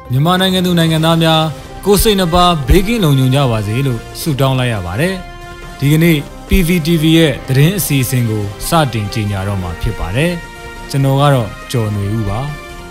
မြန်မာနိုင်ငံသူနိုင်ငံသားများကိုစိတ်နှပါဘေးကင်းလုံခြုံကြပါစေလို့ဆုတောင်းလိုက်ရပါတယ်။ဒီကနေ့ PVTV ရဲ့သတင်းအစီအစဉ်ကိုစတင်ကြေညာတော့မှာဖြစ်ပါတယ်။ကျွန်တော်ကတော့ကျော်နေဦးပါ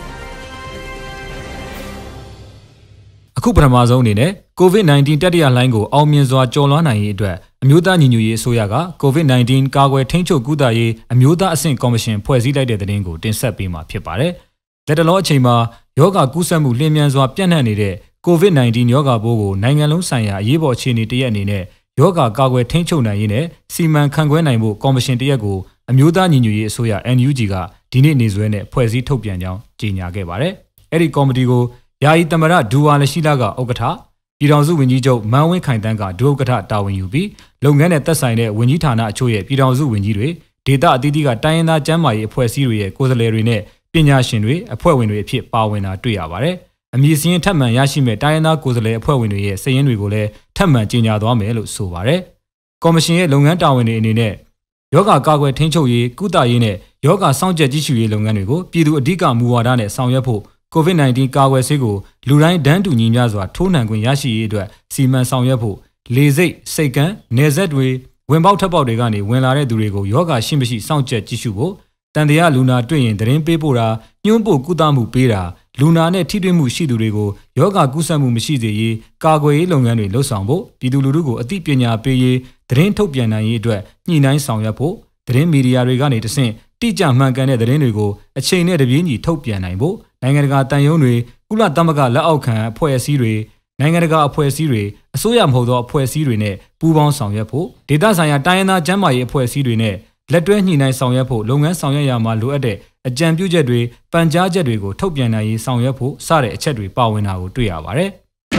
။အခုပထမဆုံးအနေနဲ့ COVID-19 တတိယလှိုင်းကိုအောင်မြင်စွာကျော်လွှားနိုင်ရေးအတွက်အမျိုးသားညီညွတ်ရေးအစိုးရက COVID-19 ကာကွယ်ထိန်းချုပ်ကုသရေးအမျိုးသားအဆင့်ကော်မရှင်ဖွဲ့စည်းလိုက်တဲ့သတင်းကိုတင်ဆက်ပေးမှာဖြစ်ပါတယ်။လက်တလောအချိန်မှာယောဂကူးစက်မှုလျင်မြန်စွာပြန့်နှံ့နေတဲ့ COVID-19 ယောဂပိုးကိုနိုင်ငံလုံးဆိုင်ရာအရေးပေါ်အခြေအနေတရက်အနေနဲ့ယောဂကာကွယ်ထိန်းချုပ်နိုင်ရေးနဲ့စီမံခန့်ခွဲနိုင်ဖို့ကော်မရှင်တရက်ကိုအမျိုးသားညီညွတ်ရေးအစိုးရ NUG ကဒီနေ့နေ့စွဲနဲ့ဖွဲ့စည်းထုတ်ပြန်ကြောင်းကြေညာခဲ့ပါတယ်။အဲ့ဒီကော်မတီကိုယာယီသမ္မတဒူဝါလရှိလာကဥက္ကဋ္ဌပြည်ထောင်စုဝန်ကြီးချုပ်မန်းဝင်းခိုင်တန်းကဒုဥက္ကဋ္ဌတာဝန်ယူပြီးလုပ်ငန်းနဲ့သက်ဆိုင်တဲ့ဝန်ကြီးဌာနအချို့ရဲ့ပြည်ထောင်စုဝန်ကြီးတွေဒေသအသီးသီးကတိုင်းရင်းသားကျန်းမာရေးအဖွဲ့အစည်းတွေရဲ့ကိုယ်စားလှယ်တွေနဲ့ပညာရှင်တွေအဖွဲ့ဝင်တွေအဖြစ်ပါဝင်တာတွေ့ရပါတယ်။အမည်စရင်းထပ်မံရရှိမဲ့တိုင်းရင်းသားကိုယ်စားလှယ်အဖွဲ့ဝင်တွေရဲ့စာရင်းတွေကိုလည်းထပ်မံကြေညာသွားမယ်လို့ဆိုပါတယ်။ကော်မရှင်ရဲ့လုပ်ငန်းတာဝန်တွေအနေနဲ့ယောဂကာကွယ်ထိန်းချုပ်ရေးကုသရေးနဲ့ယောဂစောင့်ကြပ်ကြည့်ရှုရေးလုပ်ငန်းတွေကိုပြည်သူအဓိကမူဝါဒနဲ့ဆောင်ရွက်ဖို့COVID-19 ကာကွယ်ဆေးကိုလူတိုင်းဒန်းတူညီမျှစွာထိုးနှံခွင့်ရရှိရေးအတွက်စီမံဆောင်ရွက်ဖို့လေဆိပ်စိတ်ကန်းနယ်စပ်တွေဝင်ပေါက်ထပ်ပေါက်တွေကနေဝင်လာတဲ့သူတွေကိုယောဂရှိမရှိစောင့်ကြပ်ကြည့်ရှုဖို့တန်တရားလူနာတွေ့ရင်သတင်းပေးပို့တာညှို့ပို့ကုသမှုပေးတာလူနာနဲ့ထိတွေ့မှုရှိသူတွေကိုယောဂကူးစက်မှုမရှိစေရေးကာကွယ်ရေးလုပ်ငန်းတွေလှုပ်ဆောင်ဖို့ပြည်သူလူထုကိုအသိပညာပေးရေးသတင်းထုတ်ပြန်နိုင်ရေးအတွက်ညှိနှိုင်းဆောင်ရွက်ဖို့သတင်းမီဒီယာတွေကနေတဆင့်တိကျမှန်ကန်တဲ့သတင်းတွေကိုအချိန်နဲ့တပြေးညီထုတ်ပြန်နိုင်ဖို့နိုင်ငံတကာတန်ယုံတွေကုလသမဂ္ဂလက်အောက်ခံအဖွဲ့အစည်းတွေနိုင်ငံတကာအဖွဲ့အစည်းတွေအစိုးရမဟုတ်သောအဖွဲ့အစည်းတွေနဲ့ပူးပေါင်းဆောင်ရွက်ဖို့ဒေသဆိုင်ရာတိုင်းရင်းသားကျန်းမာရေးအဖွဲ့အစည်းတွေနဲ့လက်တွဲညှိနှိုင်းဆောင်ရွက်ဖို့လုပ်ငန်းဆောင်ရွက်ရမှာလိုအပ်တဲ့အကြံပြုချက်တွေပန်ကြားချက်တွေကိုထုတ်ပြန်နိုင်ရေးဆောင်ရွက်ဖို့စတဲ့အချက်တွေပါဝင်တာကိုတွေ့ရပါတယ်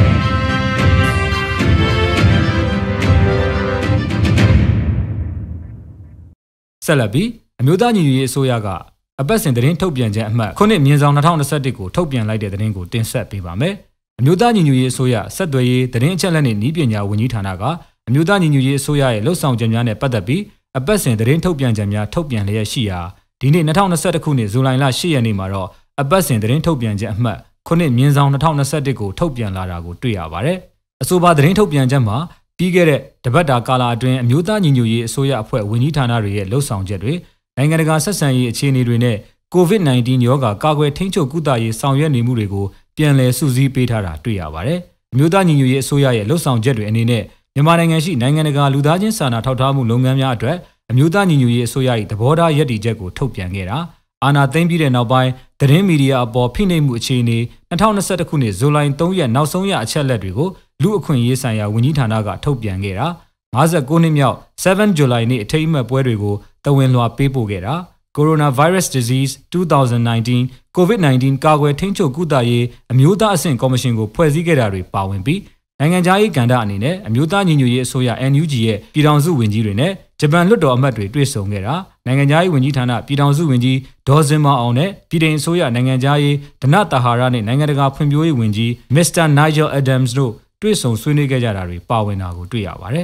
ဆက်လက်ပြီးအမျိုးသားညီညွတ်ရေးအစိုးရကအပတ်စဉ်သတင်းထုတ်ပြန်ချက်အမှတ်9/2021ကိုထုတ်ပြန်လိုက်တဲ့သတင်းကိုတင်ဆက်ပေးပါမယ်။အမျိုးသားညီညွတ်ရေးအစိုးရဆက်သွယ်ရေးသတင်းအချက်အလက်နှင့်နည်းပညာဝန်ကြီးဌာနကအမျိုးသားညီညွတ်ရေးအစိုးရရဲ့လှုပ်ဆောင်ချက်များနဲ့ပတ်သက်ပြီးအပတ်စဉ်သတင်းထုတ်ပြန်ချက်များထုတ်ပြန်လျက်ရှိရာဒီနေ့2021ခုနှစ်ဇူလိုင်လ10ရက်နေ့မှာတော့အပတ်စဉ်သတင်းထုတ်ပြန်ချက်အမှတ်9/2021ကိုထုတ်ပြန်လာတာကိုတွေ့ရပါတယ်။အဆိုပါသတင်းထုတ်ပြန်ချက်မှာပြီးခဲ့တဲ့တပတ်တာကာလအတွင်းအမျိုးသားညီညွတ်ရေးအစိုးရအဖွဲ့ဝန်ကြီးဌာနတွေရဲ့လှုပ်ဆောင်ချက်တွေနိုင်ငံတကာဆက်ဆံရေးအခြေအနေတွေနဲ့ COVID-19 ရောဂါကာကွယ်ထိန်းချုပ်ကုသရေးဆောင်ရွက်နေမှုတွေကိုပြန်လည်စုစည်းပေးထားတာတွေ့ရပါတယ်။အမျိုးသားညီညွတ်ရေးအစိုးရရဲ့လှုပ်ဆောင်ချက်တွေအနေနဲ့မြန်မာနိုင်ငံရှိနိုင်ငံတကာလူသားချင်းစာနာထောက်ထားမှုလုပ်ငန်းများအတွက်အမျိုးသားညီညွတ်ရေးအစိုးရ၏သဘောထားရည်တည်ချက်ကိုထုတ်ပြန်ခဲ့တာအာဏာသိမ်းပြီးတဲ့နောက်ပိုင်းသတင်းမီဒီယာအပေါ်ဖိနှိပ်မှုအခြေအနေ2021ခုနှစ်ဇူလိုင်3ရက်နောက်ဆုံးရအချက်လက်တွေကိုလူအခွင့်အရေးဆိုင်ရာဝန်ကြီးဌာနကထုတ်ပြန်ခဲ့တာ59နှစ်မြောက်7 July နေ့အထိမ်းအမှတ်ပွဲတွေကိုတဝင်လွှာပေးပို့ခဲ့တာ Coronavirus Disease 2019 COVID-19 ကာကွယ်ထိန်းချုပ်ကုသရေးအမျိုးသားအဆင့်ကော်မရှင်ကိုဖွဲ့စည်းခဲ့တာတွေပါဝင်ပြီးနိုင်ငံခြားရေးကဏ္ဍအနေနဲ့အမျိုးသားညီညွတ်ရေးအစိုးရ NUG ရဲ့ပြည်ထောင်စုဝန်ကြီးတွေနဲ့ဂျပန်လွှတ်တော်အမတ်တွေတွေ့ဆုံခဲ့တာနိုင်ငံခြားရေးဝန်ကြီးဌာနပြည်ထောင်စုဝန်ကြီးဒေါ်စင်မောင်အောင်နဲ့ပြည်ထောင်စုအစိုးရနိုင်ငံခြားရေးဒနတာဟာရနဲ့နိုင်ငံတကာဖွံ့ဖြိုးရေးဝန်ကြီး Mr. Nigel Adams တို့တွေ့ဆုံဆွေးနွေးခဲ့ကြတာတွေပါဝင်တာကိုတွေ့ရပါတယ်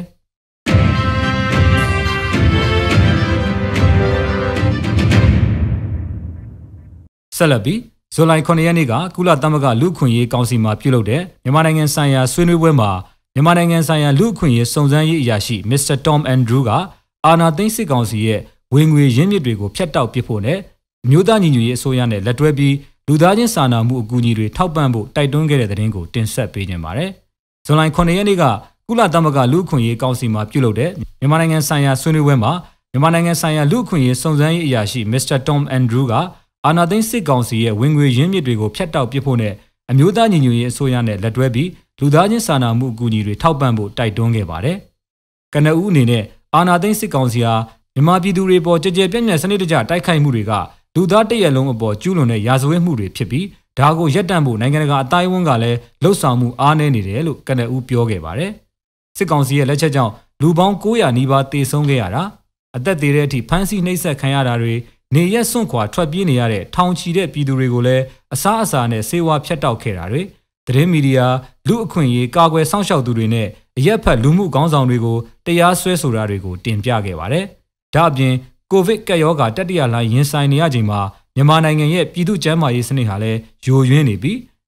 ဆက်လက်ပြီးဇူလိုင်9ရက်နေ့ကကုလသမဂ္ဂလူ့အခွင့်အရေးကောင်စီမှပြုလုပ်တဲ့မြန်မာနိုင်ငံဆိုင်ရာဆွေးနွေးပွဲမှာမြန်မာနိုင်ငံဆိုင်ရာလူ့အခွင့်အရေးစုံစမ်းရေးအရာရှိ Mr. Tom Andrew ကအာဏာသိမ်းစစ်ကောင်စီရဲ့ဝင်ငွေရင်းမြစ်တွေကိုဖျက်တောက်ပစ်ဖို့နဲ့အမျိုးသားညီညွတ်ရေးအစိုးရနဲ့လက်တွဲပြီးလူသားချင်းစာနာမှုအကူအညီတွေထောက်ပံ့ဖို့တိုက်တွန်းခဲ့တဲ့သတင်းကိုတင်ဆက်ပေးခြင်းပါတယ်။ဇူလိုင်9ရက်နေ့ကကုလသမဂ္ဂလူ့အခွင့်အရေးကောင်စီမှပြုလုပ်တဲ့မြန်မာနိုင်ငံဆိုင်ရာဆွေးနွေးပွဲမှာမြန်မာနိုင်ငံဆိုင်ရာလူ့အခွင့်အရေးစုံစမ်းရေးအရာရှိ Mr. Tom Andrew ကအာဏာသိမ်းစစ်ကောင်စီရဲ့ဝင်ငွေရင်းမြစ်တွေကိုဖျက်တောက်ပစ်ဖို့နဲ့အမျိုးသားညီညွတ်ရေးအစိုးရနဲ့လက်တွဲပြီးလူသားချင်းစာနာမှုအကူအညီတွေထောက်ပံ့ဖို့တိုက်တွန်းခဲ့ပါတယ်။ကနဦးအနေနဲ့အာဏာသိမ်းစစ်ကောင်စီဟာမြန်မာပြည်သူတွေပေါ်ကြကြပြန့်ပြန့်စနစ်တကျတိုက်ခိုက်မှုတွေကလူသားတရက်လုံးအပေါ်ကျူးလွန်တဲ့ရာဇဝတ်မှုတွေဖြစ်ပြီးဒါကိုရပ်တန့်ဖို့နိုင်ငံတကာအတိုင်းအဝန်ကလည်းလှုံ့ဆော်မှုအားနည်းနေတယ်လို့ကနဦးပြောခဲ့ပါတယ်။စစ်ကောင်စီရဲ့လက်ချက်ကြောင့်လူပေါင်း900နီးပါးသေဆုံးခဲ့ရတာအသက်သေတဲ့အထိဖမ်းဆီးနှိပ်စက်ခံရတာတွေနေရက်စွန့်ခွာထွက်ပြေးနေရတဲ့ထောင်ချီတဲ့ပြည်သူတွေကိုလည်းအစားအစာနဲ့ဆေးဝါးဖျက်တောက်ခဲ့တာတွေသတင်းမီဒီယာလူအခွင့်အရေးကာကွယ်စောင့်ရှောက်သူတွေနဲ့အရက်ဖက်လူမှုခေါင်းဆောင်တွေကိုတရားစွဲဆိုတာတွေကိုတင်ပြခဲ့ပါတယ်။ဒါ့အပြင်ကိုဗစ်ကပ်ရောဂါတတိယလှိုင်းရင်ဆိုင်နေရချိန်မှာမြန်မာနိုင်ငံရဲ့ပြည်သူ့ကျန်းမာရေးစနစ်ဟာလည်းယိုယွင်းနေပြီး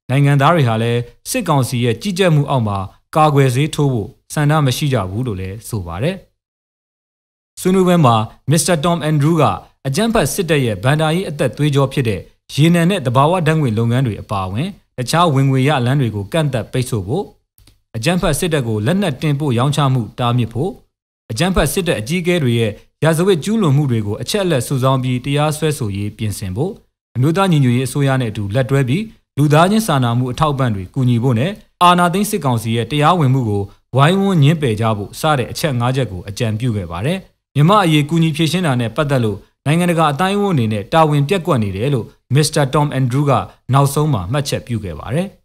နိုင်ငံသားတွေဟာလည်းစစ်ကောင်စီရဲ့ကြီးကြပ်မှုအောက်မှာကာကွယ်ဆေးထိုးဖို့ဆန္ဒမရှိကြဘူးလို့လည်းဆိုပါတယ်။ဆွေးနွေးပွဲမှာ Mr. Tom Andrew ကအကြမ်းဖက်စစ်တပ်ရဲ့ဗန်ဒါရေးအသက်သွေးကြောဖြစ်တဲ့ရေနံနဲ့တဘာဝဓာတ်ငွေလုပ်ငန်းတွေအပါအဝင်တခြားဝင်ငွေရလမ်းတွေကိုကန့်သတ်ပိတ်ဆို့ဖို့အကြမ်းဖက်စစ်တပ်ကိုလက်နက်တင်ပို့ရောင်းချမှုတားမြစ်ဖို့အကြမ်းဖက်စစ်တပ်အကြီးအကဲတွေရဲ့ရာဇဝတ်ကျူးလွန်မှုတွေကိုအချက်အလက်စုဆောင်းပြီးတရားစွဲဆိုရေးပြင်ဆင်ဖို့အမျိုးသားညီညွတ်ရေးအစိုးရနဲ့အတူလက်တွဲပြီးလူသားချင်းစာနာမှုအထောက်အပံ့တွေကူညီဖို့နဲ့အာဏာသိမ်းစစ်ကောင်စီရဲ့တရားဝင်မှုကိုဝိုင်းဝန်းညှင်းပယ်ကြဖို့စတဲ့အချက်၅ချက်ကိုအကြံပြုခဲ့ပါတယ်။မြန်မာအရေးကူညီဖြည့်ရှင်းတာနဲ့ပတ်သက်လို့နိုင်ငံတကာအတိုင်းအဝန်အနေနဲ့တာဝန်ပြက်ကွက်နေတယ်လို့ Mr. Tom Andrew ကနောက်ဆုံးမှာမှတ်ချက်ပြုခဲ့ပါတယ်။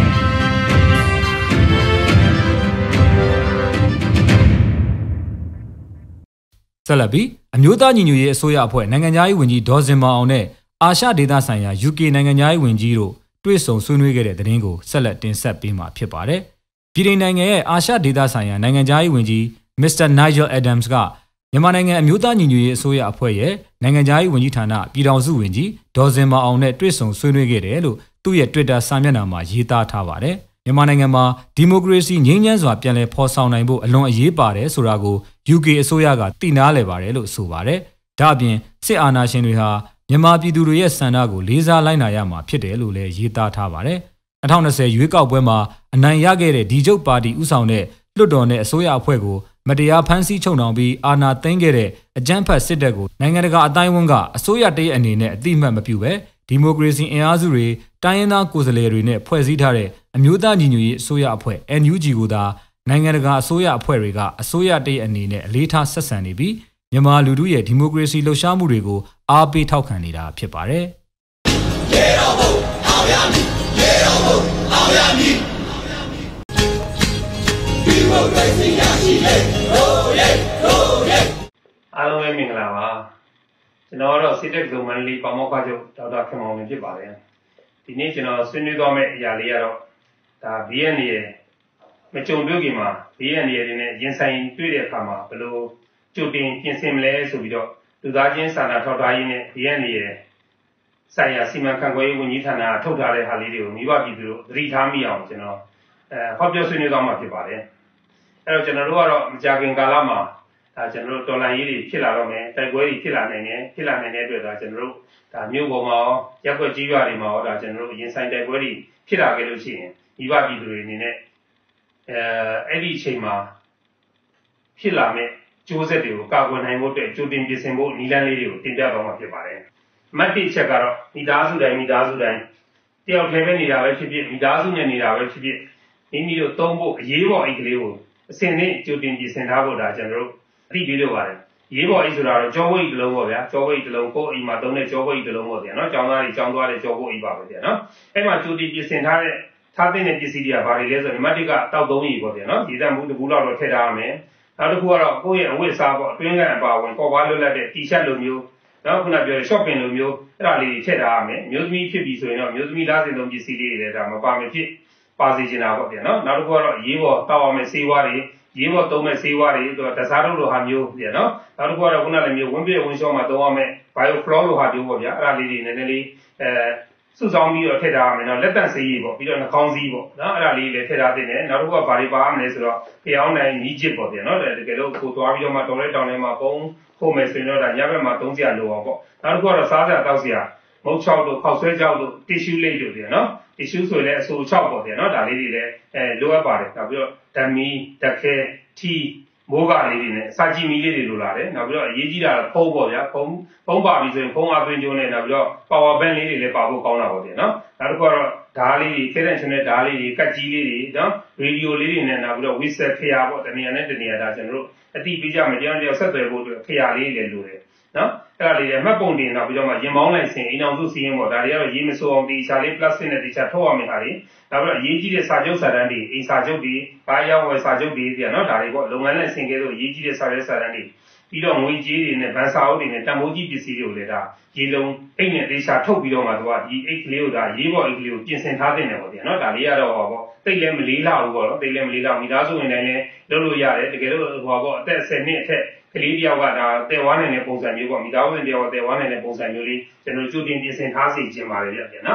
ဆက်လက်ပြီးအမျိုးသားညီညွတ်ရေးအစိုးရအဖွဲ့နိုင်ငံသားရေးဝန်ကြီးဒေါ်စင်မောင်အောင်နဲ့အာရှဒေသဆိုင်ရာ UK နိုင်ငံသားရေးဝန်ကြီးတို့တွေ့ဆုံဆွေးနွေးခဲ့တဲ့သတင်းကိုဆက်လက်တင်ဆက်ပေးမှာဖြစ်ပါတယ်။ပြည်ထောင်နိုင်ငံရဲ့အာရှဒေသဆိုင်ရာနိုင်ငံသားရေးဝန်ကြီး Mr. Nigel Adams ကမြန်မာနိုင်ငံအမျိုးသားညီညွတ်ရေးအစိုးရအဖွဲ့ရဲ့နိုင်ငံသားရေးဝန်ကြီးဌာနပြည်ထောင်စုဝန်ကြီးဒေါ်စင်မောင်အောင်နဲ့တွေ့ဆုံဆွေးနွေးခဲ့တယ်လို့သူ့ရဲ့ Twitter စာမျက်နှာမှာရေးသားထားပါတယ်။မြန်မာနိုင်ငံမှာဒီမိုကရေစီငြိမ်းချမ်းစွာပြန်လည်ဖော်ဆောင်နိုင်ဖို့အလွန်အရေးပါတယ်ဆိုတာကို UK အစိုးရကသိနာလည်ပါတယ်လို့ဆိုပါတယ်။ဒါ့အပြင်စစ်အာဏာရှင်တွေဟာမြန်မာပြည်သူတွေရဲ့ဆန္ဒကိုလေးစားလိုက်နာရမှာဖြစ်တယ်လို့လည်းရေးသားထားပါတယ်။2020ရွေးကောက်ပွဲမှာအနိုင်ရခဲ့တဲ့ဒီကျုပ်ပါတီဥဆောင်တဲ့လွှတ်တော်နဲ့အစိုးရအဖွဲ့ကိုမတရားဖမ်းဆီးချုပ်နှောင်ပြီးအာဏာသိမ်းခဲ့တဲ့အကြမ်းဖက်စစ်တပ်ကိုနိုင်ငံတကာအတိုင်းအဝန်ကအစိုးရတရအနေနဲ့အတိအမှတ်မပြုဘဲဒီမိုကရေစီအင်အားစုတွေတိုင်းရင်းသားကိုယ်စားလှယ်တွေနဲ့ဖွဲ့စည်းထားတဲ့အမျိုးသားညီညွတ်ရေးအစိုးရအဖွဲ့ NUG ကိုသာနိုင်ငံတကာအစိုးရအဖွဲ့တွေကအစိုးရတရအနေနဲ့အလေးထားဆက်ဆံနေပြီးမြန်မာလူထုရဲ့ဒီမိုကရေစီလှုပ်ရှားမှုတွေကိုအားပေးထောက်ခံနေတာဖြစ်ပါတယ်။ရေတော်ဘုံအောင်ရမည်ရေတော်ဘုံအောင်ရမည်ဒီမိုကရေစီရရှိလေရိုးရဲအားလုံးပဲမင်္ဂလာပါကျွန်တော်တော့စစ်တပ်ကမန္တလေးပါမောက္ခချုပ်ဒေါက်တာခင်မောင်မြင့်ဖြစ်ပါတယ်ဒီနေ့ကျွန်တော်ဆွေးနွေးသွားမယ့်အရာလေးကတော့ဒါ BND ရဲ့မကြုံတွေ့ခင်မှာ BND ရဲ့တွေနဲ့ရင်ဆိုင်တွေ့တဲ့အခါမှာဘယ်လိုကြိုတင်ပြင်ဆင်မလဲဆိုပြီးတော့လူသားချင်းစာနာထောက်ထားရေးနဲ့ BND ရဲ့ဆိုင်ရာစီမံခန့်ခွဲရေးဝန်ကြီးဌာနထုတ်ထားတဲ့ဟာလေးတွေကိုမိဘပြည်သူတို့သတိထားမိအောင်ကျွန်တော်ဟောပြောဆွေးနွေးသွားမှာဖြစ်ပါတယ်အဲ့တော့ကျွန်တော်တို့ကတော့မကြာခင်ကာလမှာကျွန်တော်တို့တော်လှန်ရေးတွေဖြစ်လာတော့မယ်တိုက်ပွဲတွေဖြစ်လာနိုင်တဲ့အတွက်ဒါကျွန်တော်တို့ဒါမြို့ပေါ်မှာရောရပ်ကွက်ကြီးရွာတွေမှာရောဒါကျွန်တော်တို့ရင်ဆိုင်တိုက်ပွဲတွေဖြစ်လာခဲ့လို့ရှိရင်မိဘပြည်သူတွေအနေနဲ့အဲ့ဒီအချိန်မှာဖြစ်လာမဲ့ကျိုးဆက်တွေကိုကာကွယ်နိုင်ဖို့အတွက်ကြိုတင်ပြင်ဆင်ဖို့နည်းလမ်းလေးတွေကိုတင်ပြသွားမှာဖြစ်ပါတယ်။မှတ်1ချက်ကတော့မိသားစုတိုင်းတယောက်တည်းပဲနေတာပဲဖြစ်ဖြစ်မိသားစုနဲ့နေတာပဲဖြစ်ဖြစ်မိမိတို့သုံးဖို့အရေးပေါ်အိတ်ကလေးကိုအစင်းနဲ့ကြိုတင်ပြင်ဆင်ထားဖို့ဒါကျွန်တော်တို့အသိပေးလို့ပါတယ်။ရေးပေါ်အိတ်ဆိုတာတော့ကြောဝိတ်တစ်လုံးပေါ့ဗျာ။ကြောဝိတ်တစ်လုံးကိုအိမ်မှာသုံးတဲ့ကြောဝိတ်တစ်လုံးပေါ့ဗျာနော်။ကျောင်းသားတွေကျောင်းသွားတဲ့ကြောဝိတ်ပါပဲဗျာနော်။အဲ့မှာကြိုတင်ပြင်ဆင်ထားတဲ့ပစ္စည်းတွေကဘာတွေလဲဆိုတော့နံပါတ်1ကတောက်သုံးရေပေါ့ဗျာနော်။ဒီတန်ဘူးတစ်ဘူးလောက်တော့ထည့်ထားရမယ်။နောက်တစ်ခုကတော့ကိုယ့်ရဲ့အဝတ်အစားပေါ့အတွင်းကအပါဝင်ကော်ပါလွတ်လပ်တဲ့ T-shirt လိုမျိုးနောက်ခုနပြောတဲ့ shopping လိုမျိုးအဲ့ဒါလေးထည့်ထားရမယ်။မျိုးသမီးဖြစ်ပြီဆိုရင်တော့မျိုးသမီးသားစင်သုံးပစ္စည်းလေးတွေလည်းဒါမပါမဖြစ်ပါစေချင်တာပေါ့ဗျာနော်။နောက်တစ်ခုကတော့ရေးပေါ်တောက်ရမယ်ဆေးဝါးတွေရေးပေါ်သုံးမဲ့ဆေးဝါးတွေသူကတစားထုတ်လိုဟာမျိုးဗျာနော်နောက်တစ်ခုကတော့ခုနလည်းမျိုးဝင်းပြဝင်းရှောင်းမှာသုံးရမယ် bioflow လိုဟာမျိုးပေါ့ဗျာအဲ့ဒါလေးတွေနည်းနည်းလေးစုဆောင်းပြီးတော့ထည့်ထားရမယ်နော်လက်တန့်ဆေးရည်ပေါ့ပြီးတော့နှာခေါင်းစည်းပေါ့နော်အဲ့ဒါလေးလည်းထည့်ထားတင်တယ်နောက်တစ်ခုကဘာတွေပါရမလဲဆိုတော့ဖျောင်းနိုင်နီးချစ်ပေါ့ဗျာနော်တကယ်လို့ကိုသွားပြီးတော့မှတော်တဲ့တောင်ထဲမှာပုံဖို့မယ်ဆိုရင်တော့ဒါညဘက်မှာသုံးစရာလိုအောင်ပေါ့နောက်တစ်ခုကတော့စားစရာတောက်စရာမုတ်ချောက်တို့ခောက်ဆွဲချောက်တို့ tissue လေးတို့ဗျာနော် tissue ဆိုရင်လည်းအဆိုချောက်ပေါ့ဗျာနော်ဒါလေးတွေလည်းလိုအပ်ပါတယ်နောက်ပြီးတော့ဓာမီဓာတ်ခဲထီမိုးကလေးတွေနဲ့စာကြည့်မီလေးတွေလိုလာတယ်နောက်ပြီးတော့အရေးကြီးတာဖုံးပေါ့ဗျာဖုံးပါပြီဆိုရင်ဖုံးအားသွင်းကျိုးနဲ့နောက်ပြီးတော့ power bank လေးတွေလည်းပါဖို့ကောင်းတာပေါ့ဗျာနော်နောက်တစ်ခုကတော့ဓာတ်လေးတွေခဲတဲ့ချွန်တဲ့ဓာတ်လေးတွေကတ်ကြီးလေးတွေနော်ရေဒီယိုလေးတွေနဲ့နောက်ပြီးတော့ whistle ခရာပေါ့တနေရာနဲ့တနေရာဒါကျွန်တော်တို့အတိပေးကြမယ်တရားတရားဆက်သွယ်ဖို့အတွက်ခရာလေးတွေလည်းလိုတယ်နော်အဲ့ဒါလေးတွေမှတ်ပုံတင်နောက်ပြီးတော့မှရင်မောင်းလိုက်စင်အိမ်အောင်စုစီးရင်ပေါ့ဒါတွေကတော့ရေးမစိုးအောင်ဒီချာလေး plastic နဲ့ဒီချာထုတ်ရမယ်ဟာတွေနောက်ပြီးတော့အရေးကြီးတဲ့စာချုပ်စာတမ်းတွေအိမ်စာချုပ်တွေဘာရောက်ဝယ်စာချုပ်တွေပြနော်ဒါတွေပေါ့လုပ်ငန်းနဲ့ဆင်ကဲလို့အရေးကြီးတဲ့စာရွက်စာတမ်းတွေပြီးတော့ငွေကြေးတွေနဲ့ဗန်စာအုပ်တွေနဲ့တန်ဖိုးကြီးပစ္စည်းတွေကိုလည်းဒါရေလုံးအိတ်နဲ့တေချာထုတ်ပြီးတော့မှသူကဒီအိတ်ကလေးကိုဒါရေးပေါ်အိတ်ကလေးကိုပြင်ဆင်ထားတဲ့တယ်ပေါ့ဗျာနော်ဒါလေးကတော့ဟောပေါ့တိတ်လည်းမလေးလောက်ဘူးပေါ့နော်တိတ်လည်းမလေးလောက်မိသားစုဝင်တိုင်းလည်းလုပ်လို့ရတယ်တကယ်လို့ဟောပေါ့အသက်10နှစ်အထက်ကလေးတယောက်ကဒါတဲဝါးနိုင်တဲ့ပုံစံမျိုးပေါ့မိသားစုဝင်တယောက်ကတဲဝါးနိုင်တဲ့ပုံစံမျိုးလေးကျွန်တော်ကြိုတင်ပြင်ဆင်ထားစီခြင်းပါတယ်ဗျာနော်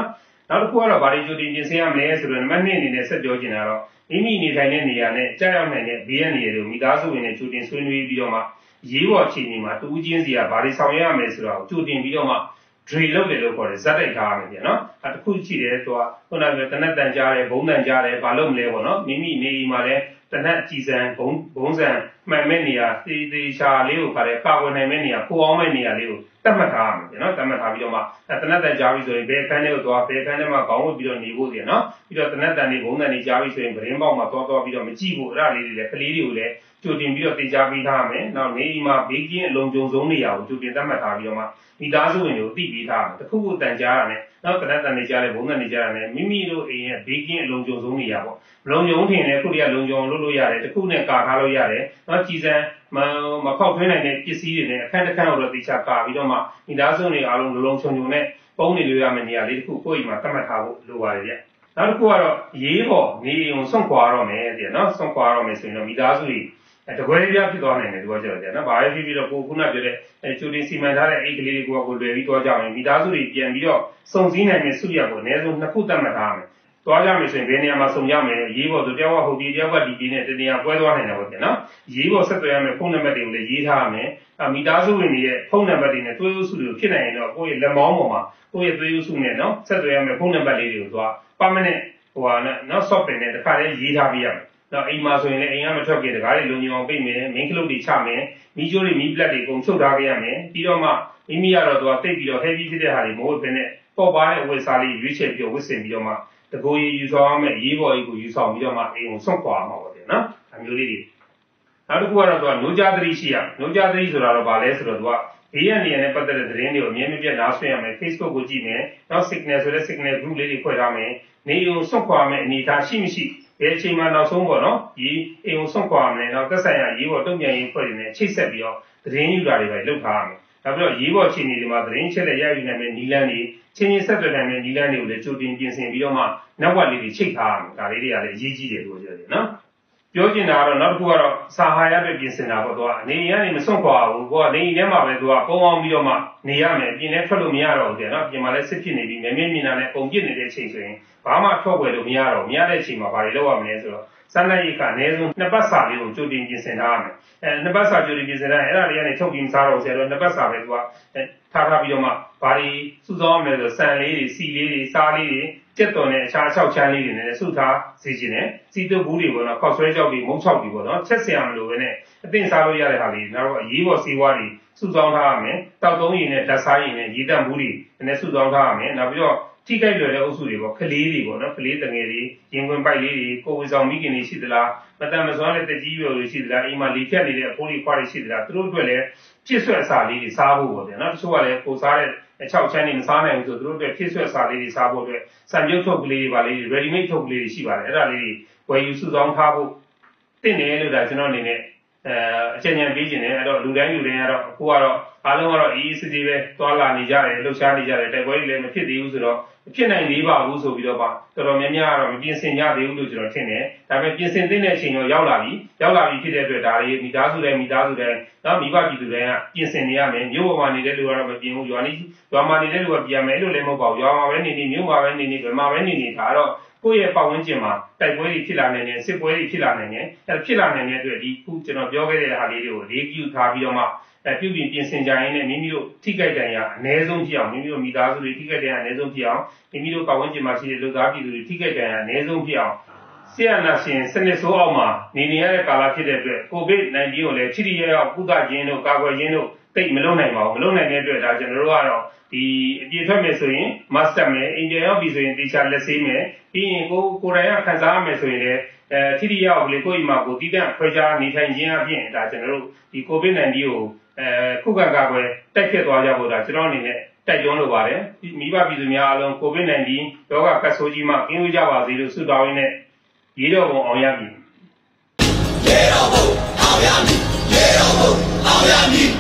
နောက်တစ်ခုကတော့ဗာဒီဂျိုတင်ပြင်ဆင်ရမယ်ဆိုတော့နံပါတ်2အနေနဲ့ဆက်ပြောချင်တာတော့မိမိနေထိုင်တဲ့နေရာနဲ့ကြားရောက်နိုင်တဲ့ဘေးရန်တွေကိုမိသားစုဝင်တွေဂျိုတင်ဆွေးနွေးပြီးတော့မှရေးပေါ်အခြေအနေမှာတူးချင်းစီကဗာဒီဆောင်ရွက်ရမယ်ဆိုတော့ဂျိုတင်ပြီးတော့မှဒရီလုပ်တယ်လို့ခေါ်တယ်ဇက်တိုက်ထားရမယ်ပြန်နော်တစ်ခုရှိတယ်သူကခုနကတနက်တန်ကြားတယ်ဘုံတန်ကြားတယ်ဘာလို့မလဲပေါ့နော်မိမိနေအိမ်မှာလည်းတနက်ကြည်စံဘုံစံမှန်မဲ့နေရာသေးချာလေးကိုခါတယ်ကာကွယ်နိုင်မဲ့နေရာပိုအောင်မဲ့နေရာလေးကိုတတ်မှတ်ထားရမယ်နော်တတ်မှတ်ထားပြီးတော့မှတနက်တန်ကြားပြီးဆိုရင်ဘယ်ခန်းထဲကိုသွားဘယ်ခန်းထဲမှာခေါင်းဝတ်ပြီးတော့နေဖို့စီနော်ပြီးတော့တနက်တန်နေဘုံတန်နေကြားပြီးဆိုရင်ပရင်းပေါက်မှာသွားပြီးတော့မကြည့်ဘူးအဲ့ဒါလေးတွေလည်းကလေးတွေကိုလည်းကြိုတင်ပြီးတော့တင်ကြားပေးထားရမယ်နောက်နေအိမ်မှာဘေးကင်းအလုံးစုံဆုံးနေရာကိုကြိုတင်သတ်မှတ်ထားပြီးတော့မှမိသားစုဝင်တွေကိုသိပေးထားတယ်တခုခုတန်ကြားတာနဲ့နောက်တနက်တန်နေကြားတယ်ဘုံတန်နေကြားတာနဲ့မိမိတို့အိမ်ရဲ့ဘေးကင်းအလုံးစုံဆုံးနေရာပေါ့လုံယုံထင်တယ်ခုတည်းကလုံယုံလုပ်လို့ရတယ်တခုနဲ့ကာထားလို့ရတယ်နောက်ကြည်စံမခောက်ထွင်းနိုင်တဲ့ပစ္စည်းတွေနဲ့အခန်းတစ်ခန်းကိုတော့တေချာကာပြီးတော့မှမိသားစုတွေအားလုံးလုံခြုံနဲ့ပုံနေလို့ရမယ့်နေရာလေးတစ်ခုကိုယ့်အိမ်မှာသတ်မှတ်ထားဖို့လိုပါတယ်ဗျနောက်တစ်ခုကတော့ရေးပေါ်နေအိမ်ကိုဆွန့်ခွာရမယ်တဲ့နော်ဆွန့်ခွာရမယ်ဆိုရင်တော့မိသားစုတွေတကွဲပြားဖြစ်သွားနိုင်တယ်ဒီကကြောက်တယ်နော်ဘာပဲဖြစ်ဖြစ်တော့ကိုခုနပြောတဲ့ကျူတင်စီမံထားတဲ့အိတ်ကလေးတွေကိုလွယ်ပြီးသွားကြအောင်မိသားစုတွေပြန်ပြီးတော့စုံစည်းနိုင်တဲ့စုရကိုအနည်းဆုံး2ခုသတ်မှတ်ထားရမယ်သွားကြမယ်ဆိုရင်ဘယ်နေရာမှာစုံရမယ်ရေးပေါ်ဆိုတယောက်ကဟုတ်ဒီတယောက်ကဒီဒီနဲ့တနေရာပွဲသွားနိုင်တာပေါ့ဗျာနော်ရေးပေါ်ဆက်သွယ်ရမယ်ဖုန်းနံပါတ်တွေကိုလည်းရေးထားရမယ်မိသားစုဝင်တွေရဲ့ဖုန်းနံပါတ်တွေနဲ့သွေးဥစုတွေကိုဖြစ်နိုင်ရင်တော့ကိုယ့်ရဲ့လက်မောင်းပေါ်မှာကိုယ့်ရဲ့သွေးဥစုနဲ့နော်ဆက်သွယ်ရမယ်ဖုန်းနံပါတ်လေးတွေကိုသွား permanent နော် software နဲ့တခါတည်းရေးထားပြရမယ်တော့အိမ်မှာဆိုရင်လည်းအိမ်ကမထွက်ခင်တကားတွေလုံခြုံအောင်ပိတ်မယ်မင်းကလုတ်တွေချမယ်မီးကျိုးတွေမီးပလက်တွေအကုန်ချုပ်ထားခဲ့ရမယ်ပြီးတော့မှမိမိကတော့သူကတိတ်ပြီးတော့ heavy ဖြစ်တဲ့ဟာတွေမဟုတ်ဘဲနဲ့ပေါ့ပါတဲ့အဝတ်စားလေးရွေးချယ်ပြီးတော့ဝတ်ဆင်ပြီးတော့မှတကိုယ်ရည်ယူဆောင်ရမယ်ရေးပေါ်ကြီးကိုယူဆောင်ပြီးတော့မှအိမ်ကိုဆွန့်ခွာမှာပေါ့ဗျာနော်အမျိုးလေးတွေနောက်တစ်ခုကတော့သူကနိုးကြားသတိရှိရနိုးကြားသတိဆိုတာတော့ဗာလဲဆိုတော့သူကဘေးရန်နေရာနဲ့ပတ်သက်တဲ့သတင်းတွေကိုအမြဲမပြတ်နားဆွင့်ရမယ် Facebook ကိုကြည့်မယ်နောက် signal ဆိုတဲ့ signal group လေးတွေဖွဲ့ထားမယ်နေအိမ်ကိုဆွန့်ခွာမယ်အနေထားရှိမရှိဘယ်အချိန်မှနောက်ဆုံးပေါ့နော်ဒီအိမ်ကိုဆွန့်ခွာမယ်နောက်သက်ဆိုင်ရာရေးပေါ်တုံ့ပြန်ရေးဖွဲ့တွေနဲ့ချိတ်ဆက်ပြီးတော့သတင်းယူတာတွေပဲလုပ်ထားရမယ်နောက်ပြီးတော့ရေးပေါ်အခြေအနေတွေမှာသတင်းချက်လက်ရယူနိုင်မယ့်နည်းလမ်းတွေချင်းဆက်သွယ်နိုင်မယ့်နည်းလမ်းတွေကိုလည်းကြိုတင်ပြင်ဆင်ပြီးတော့မှနောက်ဝက်လေးတွေချိတ်ထားရမယ်ဒါလေးတွေကလည်းအရေးကြီးတယ်လို့ပြောတယ်နော်ပြောချင်တာကတော့နောက်တစ်ခုကတော့စာဟာရအတွက်ပြင်ဆင်တာပေါ့သူကနေအိမ်ကနေမဆွန့်ခွာဘူးကိုကနေအိမ်ထဲမှာပဲသူကပုံအောင်ပြီးတော့မှနေရမယ်ပြင်ထဲထွက်လို့မရတော့ဘူးတဲ့နော်ပြင်မှာလည်းစစ်ဖြစ်နေပြီးမြင်းမြင်တာနဲ့ပုံပြစ်နေတဲ့အချိန်ဆိုရင်ဘာမှထွက်ွယ်လို့မရတော့မရတဲ့အချိန်မှာဘာတွေလုပ်ရမလဲဆိုတော့စမ်းလိုက်ရကအနည်းဆုံး2ပတ်စာလေးကိုကြိုတင်ပြင်ဆင်ထားရမယ်2ပတ်စာကြိုတင်ပြင်ဆင်ထားရင်အဲ့ဒါလေးကနေထုတ်ပြီးမစားတော့ဆရာတို့2ပတ်စာပဲသူကထားပြီးတော့မှဘာတွေစုဆောင်းရမလဲဆိုစံလေးတွေစီလေးတွေစားလေးတွေကျက်တော်နဲ့အခြားအချောက်ချမ်းလေးတွေနဲ့စုထားစေခြင်းနဲ့စီတုပ်ဘူးတွေပေါ့နော်ခောက်ဆွဲကြောက်တွေမုံချောက်တွေပေါ့နော်ချက်စရာမလိုပဲနဲ့အသင့်စားလို့ရတဲ့ဟာလေးနောက်တော့အရေးပေါ်စေဝါးတွေစုဆောင်းထားရမယ်တောက်သုံးရည်နဲ့ဓာတ်စားရည်နဲ့ရေတန့်ဘူးတွေနဲ့စုဆောင်းထားရမယ်နောက်ပြီးတော့ထိခိုက်လွယ်တဲ့အုပ်စုတွေပေါ့ကလေးတွေပေါ့နော်ကလေးတငယ်တွေရင်ခွင်ပိုက်လေးတွေကိုယ်ဝန်ဆောင်မိခင်တွေရှိသလားမတန်မစွမ်းတဲ့တက်ကြီးရွယ်တွေရှိသလားအိမ်မှာလေဖြတ်နေတဲ့အဖိုးလေးခွားတွေရှိသလားသူတို့အတွက်လည်းဖြစ်ဆွဲအစာလေးတွေစားဖို့ပေါ့ဗျာနော်တချို့ကလည်းကိုစားတဲ့အချောက်ချမ်းတွေမစားနိုင်ဘူးဆိုသူတို့အတွက်ဖြစ်ဆွဲအစာလေးတွေစားဖို့အတွက်စံပြုတ်ထုတ်ကလေးတွေပါလေး ready made ထုတ်ကလေးတွေရှိပါတယ်အဲ့ဒါလေးတွေဝယ်ယူစုဆောင်းထားဖို့တင့်တယ်လို့ဒါကျွန်တော်အနေနဲ့အကြံဉာဏ်ပေးခြင်းနဲ့အဲ့တော့လူတိုင်းကတော့အခုကတော့အားလုံးကတော့အေးစစ်စစ်ပဲသွားလာနေကြတယ်လှုပ်ရှားနေကြတယ်တိုက်ပွဲတွေလည်းမဖြစ်သေးဘူးဆိုတော့မဖြစ်နိုင်သေးပါဘူးဆိုပြီးတော့ပါတော်တော်များများကတော့မပြင်ဆင်ကြသေးဘူးလို့ကျွန်တော်ထင်တယ်ဒါပေမဲ့ပြင်ဆင်သင့်တဲ့အချိန်တော့ရောက်လာပြီဖြစ်တဲ့အတွက်ဒါလေးမိသားစုတိုင်းနော်မိဘပြည်သူတိုင်းကပြင်ဆင်နေရမယ်မြို့ပေါ်မှာနေတဲ့လူကတော့မပြင်ဘူးရွာမှာနေတဲ့လူကပြင်မယ်လို့လည်းမဟုတ်ပါဘူးရွာမှာပဲနေမြို့မှာပဲနေဘယ်မှာပဲနေဒါတော့ကိုယ့်ရဲ့ပတ်ဝန်းကျင်မှာတိုက်ပွဲတွေဖြစ်လာနိုင်တယ်စစ်ပွဲတွေဖြစ်လာနိုင်တယ်ဖြစ်လာနိုင်တဲ့အတွက်ဒီခုကျွန်တော်ပြောခဲ့တဲ့ဟာလေးတွေကိုလေးကျူထားပြီးတော့မှပြုပြင်ပြင်ဆင်ကြရင်လည်းမိမိတို့ထိခိုက်ဒဏ်ရာအနည်းဆုံးဖြစ်အောင်မိမိတို့မိသားစုတွေထိခိုက်ဒဏ်ရာအနည်းဆုံးဖြစ်အောင်မိမိတို့ပတ်ဝန်းကျင်မှာရှိတဲ့လူသားပြည်သူတွေထိခိုက်ဒဏ်ရာအနည်းဆုံးဖြစ်အောင်ဆရာနာရှင်စနစ်ဆိုးအောင်မှာနေရတဲ့ကာလဖြစ်တဲ့အတွက် COVID-19 ကိုလည်းထိထိရောက်ကုသခြင်းတို့ကာကွယ်ခြင်းတို့တိတ်မလုပ်နိုင်ပါဘူးမလုပ်နိုင်တဲ့အတွက်ဒါကျွန်တော်တို့ကတော့ဒီအပြေထွက်မယ်ဆိုရင် master မယ်အင်ဂျင်ရောက်ပြီဆိုရင်တေချာလက်ဆေးမယ်ပြီးရင်ကိုယ်တိုင်ကခံစားရမယ်ဆိုရင်လည်းထိထိရောက်လေကိုယ့်အိမ်မှာကိုတည်တံ့ခွဲခြားနေထိုင်ခြင်းအပြင်ဒါကျွန်တော်တို့ဒီ COVID-19 ကိုခုခံကာကွယ်တိုက်ဖျက်သွားကြဖို့ဒါကျွန်တော်အနေနဲ့တိုက်တွန်းလိုပါတယ်မိဘပြည်သူများအားလုံး COVID-19 ရောဂါကပ်ဆိုးကြီးမှကင်းဝေးကြပါစေလို့ဆုတောင်းရင်းနဲ့ရေတော်ပုံအောင်ရမည်ရေတော်ပုံအောင်ရမည်ရေတော်ပုံအောင်ရမည်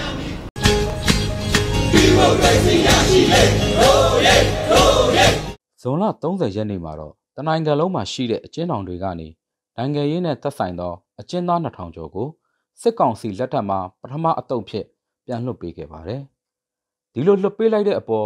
ဒီမိုကရေစီရရှိလေဇွန်လ30ရက်နေ့မှာတော့တနိုင်ငံလုံးမှာရှိတဲ့အကျဉ်းထောင်တွေကနေနိုင်ငံရေးနဲ့သက်ဆိုင်သောအကျဉ်းသား2000ကျော်ကိုစစ်ကောင်စီလက်ထက်မှာပထမအသုတ်ဖြစ်ပြန်လွှတ်ပေးခဲ့ပါတယ်။ဒီလိုလွှတ်ပေးလိုက်တဲ့အပေါ်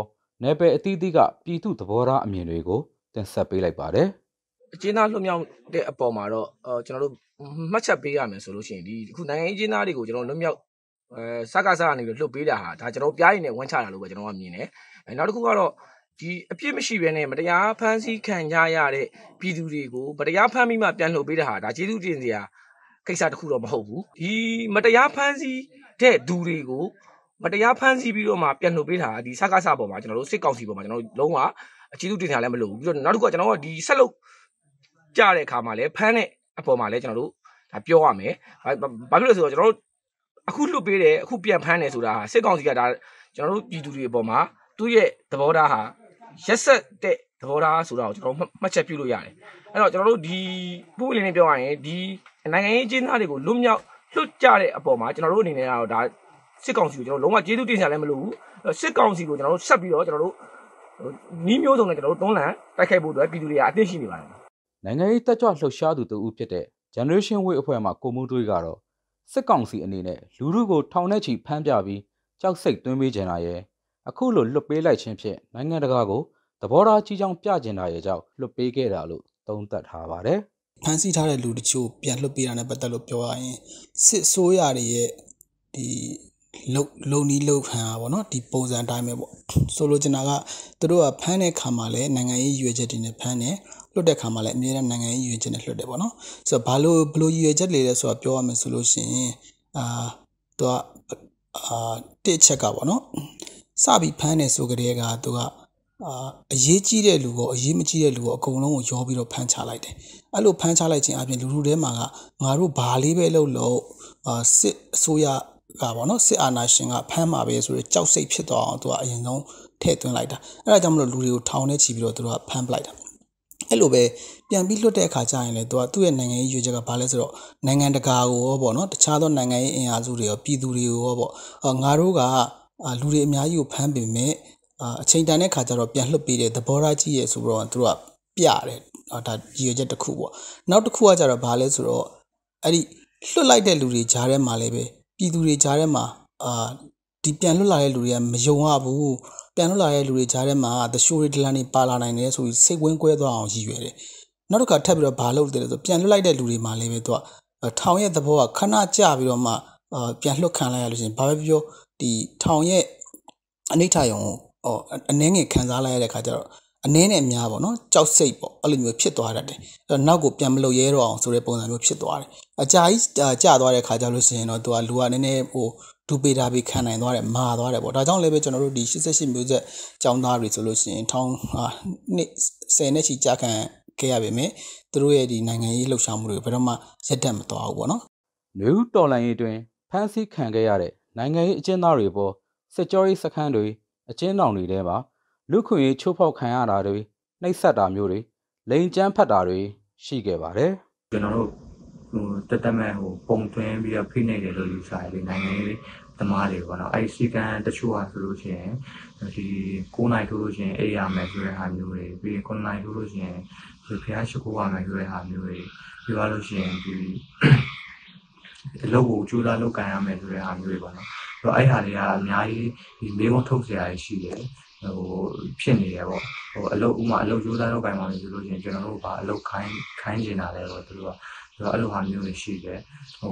နယ်ပယ်အသီးသီးကပြည်သူသဘောထားအမြင်တွေကိုတင်ဆက်ပေးလိုက်ပါတယ်။ကျင်းသားလွတ်မြောက်တဲ့အပေါ်မှာတော့ကျွန်တော်တို့မှတ်ချက်ပေးရမယ်ဆိုလို့ရှိရင်ဒီအခုနိုင်ငံရေးကျင်းသားတွေကိုကျွန်တော်လွတ်မြောက်စကားစားကနေပြီးလွတ်ပေးတာဟာဒါကျွန်တော်ပြားရည်နဲ့ဝန်းချတာလို့ပဲကျွန်တော်ကမြင်တယ်။နောက်တစ်ခုကတော့ဒီအပြစ်မရှိဘဲနဲ့မတရားဖမ်းဆီးခံကြရတဲ့ပြည်သူတွေကိုမတရားဖမ်းပြီးမှပြန်လှုပ်ပေးတာဟာဒါကျေးဇူးတင်စရာကိစ္စတစ်ခုတော့မဟုတ်ဘူး။ဒီမတရားဖမ်းဆီးတဲ့သူတွေကိုမတရားဖမ်းဆီးပြီးတော့မှပြန်လှုပ်ပေးတာဒီစကားစားပေါ်မှာကျွန်တော်တို့စစ်ကောင်စီပေါ်မှာကျွန်တော်တို့လုံးဝကျေးဇူးတင်စရာလည်းမလိုဘူးပြီးတော့နောက်တစ်ခုကကျွန်တော်တို့ဒီဆက်လုပ်ကြတဲ့အခါမှာလည်းဖမ်းတဲ့အပေါ်မှာလည်းကျွန်တော်တို့ဒါပြောရမယ်ဘာဖြစ်လို့လဲဆိုတော့ကျွန်တော်တို့အခုလွတ်ပေးတယ်အခုပြန်ဖမ်းတယ်ဆိုတာစစ်ကောင်စီကဒါကျွန်တော်တို့ပြည်သူတွေအပေါ်မှာသူ့ရဲ့သဘောထားဟာရက်ဆက်တဲ့သဘောထားဆိုတာကိုကျွန်တော်မှတ်ချက်ပြုလို့ရတယ်အဲ့တော့ကျွန်တော်တို့ဒီပုံလေးနဲ့ပြောရရင်ဒီနိုင်ငံရေးကျင်းသားတွေကိုလွတ်မြောက်လွတ်ကြတဲ့အပေါ်မှာကျွန်တော်တို့အနေနဲ့ကတော့ဒါစစ်ကောင်စီကိုကျွန်တော်လုံးဝကျေးဇူးတင်စရာလည်းမလိုဘူးစစ်ကောင်စီကိုကျွန်တော်တို့ဆက်ပြီးတော့ကျွန်တော်တို့နီးမျိုးစုံနဲ့ကျွန်တော်တို့တွန်းလှန်တိုက်ခိုက်ဖို့အတွက်ပြည်သူတွေကအသင့်ရှိနေပါတယ်နိုင်ငံရေးတက်ကြွလှုပ်ရှားသူတူဦးဖြစ်တဲ့ Generation Way အဖွဲ့မှကိုမှုတွေးကတော့စစ်ကောင်စီအနေနဲ့လူထုကိုထောင်ထဲချီဖမ်းပြပြီးကြောက်စိတ်သွင်းပေးကြတာရဲ့အခုလိုလွတ်ပေးလိုက်ခြင်းဖြင့်နိုင်ငံတကာကိုသဘောထားကြီးကြောင်းပြကျင်တာရဲ့ကြောင့်လွတ်ပေးခဲ့တာလို့သုံးသပ်ထားပါတယ်ဖမ်းဆီးထားတဲ့လူတချို့ပြန်လွတ်ပေးတာနဲ့ပတ်သက်လို့ပြောရရင်စစ်ဆိုးရရဲ့ဒီလုံနီးလုံခံပါဗောနော်ဒီပုံစံအတိုင်းပဲပေါ့ဆိုလိုချင်တာကသူတို့ကဖမ်းတဲ့ခါမှာလည်းနိုင်ငံရေးရွေချက်တွေနဲ့ဖမ်းတယ်လွတ်တဲ့ခါမှာလည်းအများနဲ့နိုင်ငံရေးရွေချက်နဲ့လွတ်တယ်ဗောနော်ဆိုတော့ဘလို့ရွေချက်တွေလဲဆိုတာပြောရမယ်ဆိုလို့ရှိရင်သူကတစ်ချက်ကဗောနော်စပြီးဖမ်းတယ်ဆိုကြတဲ့ကသူကအရေးကြီးတဲ့လူကိုအရေးမကြီးတဲ့လူကိုအကုန်လုံးကိုရောပြီးတော့ဖမ်းချလိုက်တယ်အဲ့လိုဖမ်းချလိုက်ခြင်းအပြင်လူလူထဲမှာကငါတို့ဘာလေးပဲလုပ်လို့စစ်အစိုးရကဗောနော်စစ်အာဏာရှင်ကဖမ်းမှာပဲဆိုတော့ကြောက်စိတ်ဖြစ်သွားအောင်သူကအရင်ဆုံးထည့်သွင်းလိုက်တာအဲ့ဒါကြောင့်မလို့လူတွေကိုထောင်ထဲချီပြီးတော့သူတို့ကဖမ်းပလိုက်တာအဲ့လိုပဲပြန်ပြီးလွတ်တဲ့အခါကျရင်လေသူကသူ့ရဲ့နိုင်ငံရေးရွေးချက်ကဘာလဲဆိုတော့နိုင်ငံတကာကိုရောဗောနော်တခြားသောနိုင်ငံရေးအင်အားစုတွေရောပြည်သူတွေရောဗောငါတို့ကလူတွေအများကြီးကိုဖမ်းပေမဲ့အချိန်တန်တဲ့ခါကျတော့ပြန်လွတ်ပေးတဲ့သဘောထားကြီးရဲ့ဆိုတော့သူတို့ကပြတယ်ဒါရွေးချက်တစ်ခုပေါ့နောက်တစ်ခုကကျတော့ဘာလဲဆိုတော့အဲ့ဒီလွတ်လိုက်တဲ့လူတွေကြားထဲမှာလည်းပဲပြည်သူတွေကြားထဲမှာဒီပြန်လွတ်လာတဲ့လူတွေကမယုံရဘူးပြန်လွတ်လာတဲ့လူတွေကြားထဲမှာတရှိုးတွေဒလန်တွေပါလာနိုင်တယ်ဆိုပြီးစိတ်ဝင်းကွဲသွားအောင်ရည်ရွယ်တယ်နောက်တစ်ခါထပ်ပြီးတော့ဘာလုပ်တယ်လဲဆိုပြန်လွတ်လိုက်တဲ့လူတွေမှာလည်းပဲသူကထောင်ရဲ့သဘောကခဏကြာပြီးတော့မှပြန်လွတ်ခံလိုက်ရလို့ရှိရင်ဘာပဲပြောဒီထောင်ရဲ့အနိဋ္ဌယုံအနှဲငယ်ခံစားလိုက်ရတဲ့ခါကျတော့အနည်းနဲ့အများပေါ့နော်ကြောက်စိတ်ပေါ့အဲ့လိုမျိုးဖြစ်သွားတတ်တယ်အဲ့တော့နောက်ကိုပြန်မလုပ်ရဲတော့အောင်ဆိုတဲ့ပုံစံမျိုးဖြစ်သွားတယ်အကြာကြီးကြာသွားတဲ့ခါကျလို့ရှိရင်တော့သူကလူကနည်းနည်းဟိုဒူပေတာပြီးခံနိုင်သွားတယ်မာသွားတယ်ပေါ့ဒါကြောင့်လည်းပဲကျွန်တော်တို့ဒီ88မျိုးဆက်ចောင်းသားတွေဆိုလို့ရှိရင်ထောင်နှစ်10နဲ့ချီကြာခံခဲ့ရပါမယ်သူတို့ရဲ့ဒီနိုင်ငံရေးလှုပ်ရှားမှုတွေဘယ်တော့မှရက်တက်မသွားဘူးပေါ့နော်လူတော်လိုင်းရေးတွင်ဖမ်းဆီးခံခဲ့ရတဲ့နိုင်ငံရေးအကျဉ်းသားတွေပေါ်စစ်ကြောရေးစခန်းတွေအကျဉ်းထောင်တွေထဲမှာလူခွင့်ရေးချိုးဖောက်ခံရတာတွေနှိပ်စက်တာမျိုးတွေလိန်ကျန်းဖတ်တာတွေရှိခဲ့ပါတယ်ကျွန်တော်တို့တက်တက်မဲ့ပုံသွင်းပြီးတော့ဖိနေတယ်လို့ယူဆရတယ်နိုင်ငံရေးသမားတွေပေါ့နော်အဲ့စီကံတချို့ဟာဆိုလို့ရှိရင်ဒီ9နိုင်ထိုးလို့ရှိရင်အေးရမယ်ဆိုတဲ့ဟာမျိုးတွေပြီးရင်9နိုင်ထိုးလို့ရှိရင်ဒီဖျားရှိခိုးရမယ်ဆိုတဲ့ဟာမျိုးတွေပြောရလို့ရှိရင်ဒီအလုပ်ကိုကြိုးစားလုပ်ကန်ရမယ်ဆိုတဲ့ဟာမျိုးတွေပေါ့နော်ဆိုတော့အဲ့ဟာတွေကအများကြီးဒီမေးခွန်းထုတ်စရာရှိတယ်ဖြစ်နေတယ်ပေါ့အလုပ်ဥမာအလုပ်ကြိုးစားလုပ်ကိုင်ပါမယ်ဆိုလို့ရှိရင်ကျွန်တော်တို့ကအလုပ်ခိုင်းနေတာလဲပေါ့သူတို့ကအဲ့လိုဟာမျိုးတွေရှိတယ်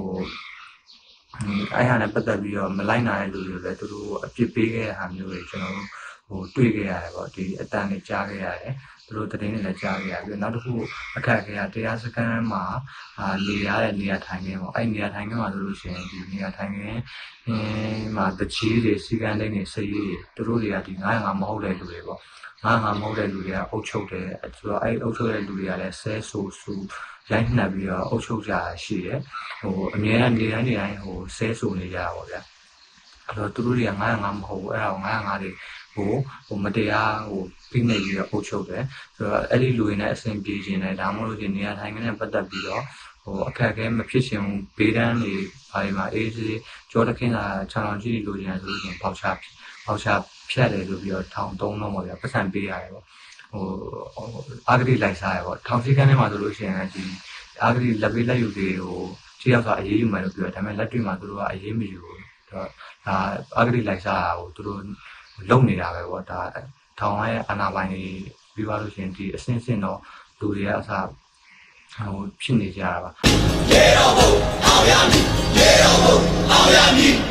အဲ့ဟာနဲ့ပတ်သက်ပြီးတော့မလိုက်နိုင်တဲ့လူတွေလည်းသူတို့အပြစ်ပေးခဲ့တဲ့ဟာမျိုးတွေကျွန်တော်တို့တွေ့ခဲ့ရတယ်ပေါ့ဒီအတန်တွေကြားခဲ့ရတယ်သူတို့သတင်းတွေလည်းကြားခဲ့ရပြီးနောက်တစ်ခုအခက်အခဲကတရားစခန်းမှာနေရတဲ့နေရာထိုင်ခင်းပေါ့အဲ့နေရာထိုင်ခင်းမှာဆိုလို့ရှိရင်ဒီနေရာထိုင်ခင်းမှာတချီးတွေစီကန်းတိုင်းတွေစရေးတွေသူတို့တွေကဒီ905မဟုတ်တဲ့လူတွေပေါ့905မဟုတ်တဲ့လူတွေကအုပ်ချုပ်တယ်ဆိုတော့အဲ့အုပ်ချုပ်တဲ့လူတွေကလည်းဆဲဆူရိုက်နှက်ပြီးတော့အုပ်ချုပ်ကြတာရှိတယ်အများအားနေတိုင်းဆဲဆူနေကြတာပေါ့ဗျာအဲ့တော့သူတို့တွေက905မဟုတ်ဘူးအဲ့ဒါ905တွေကိုမတရားဖိနှိပ်ပြီးတော့အုပ်ချုပ်တယ်ဆိုတော့အဲ့ဒီလူတွေနဲ့အဆင်ပြေခြင်းနဲ့ဒါမှမဟုတ်နေရာထိုင်ခင်းနဲ့ပတ်သက်ပြီးတော့အခက်အခဲမဖြစ်ချင်ဘူးဘေးဒန်းတွေဘာတွေမှာအေးစေးကြောတခင်းတာခြံတော်ကြီးလိုချင်တယ်ဆိုလို့ရှိရင်ပေါချဖြတ်တယ်လို့ပြီးတော့ထောင်3လုံးပေါ့ဗျာပတ်စံပေးရတယ်ပေါ့အာဂတိလိုက်စားရပေါ့ထောင်စည်းကမ်းထဲမှာဆိုလို့ရှိရင်ဒီအာဂတိလက်ပေးလက်ယူတွေကိုခြေရောက်စွာအေးအေးယူမယ်လို့ပြောတယ်ဒါပေမဲ့လက်တွေ့မှာသူတို့ကအေးမယူဘူးဒါအာဂတိလိုက်စားတာကိုသူတို့လုံနေတာပဲပေါ့ဒါထောင်ရဲ့အာဏာပိုင်တွေပြီးသွားလို့ရှိရင်ဒီအစင်းစင်းတော့လူတွေကအစားဖြစ်နေကြတာပါရေတော်ဘုံအောင်ရမည်ရေတော်ဘုံအောင်ရမည်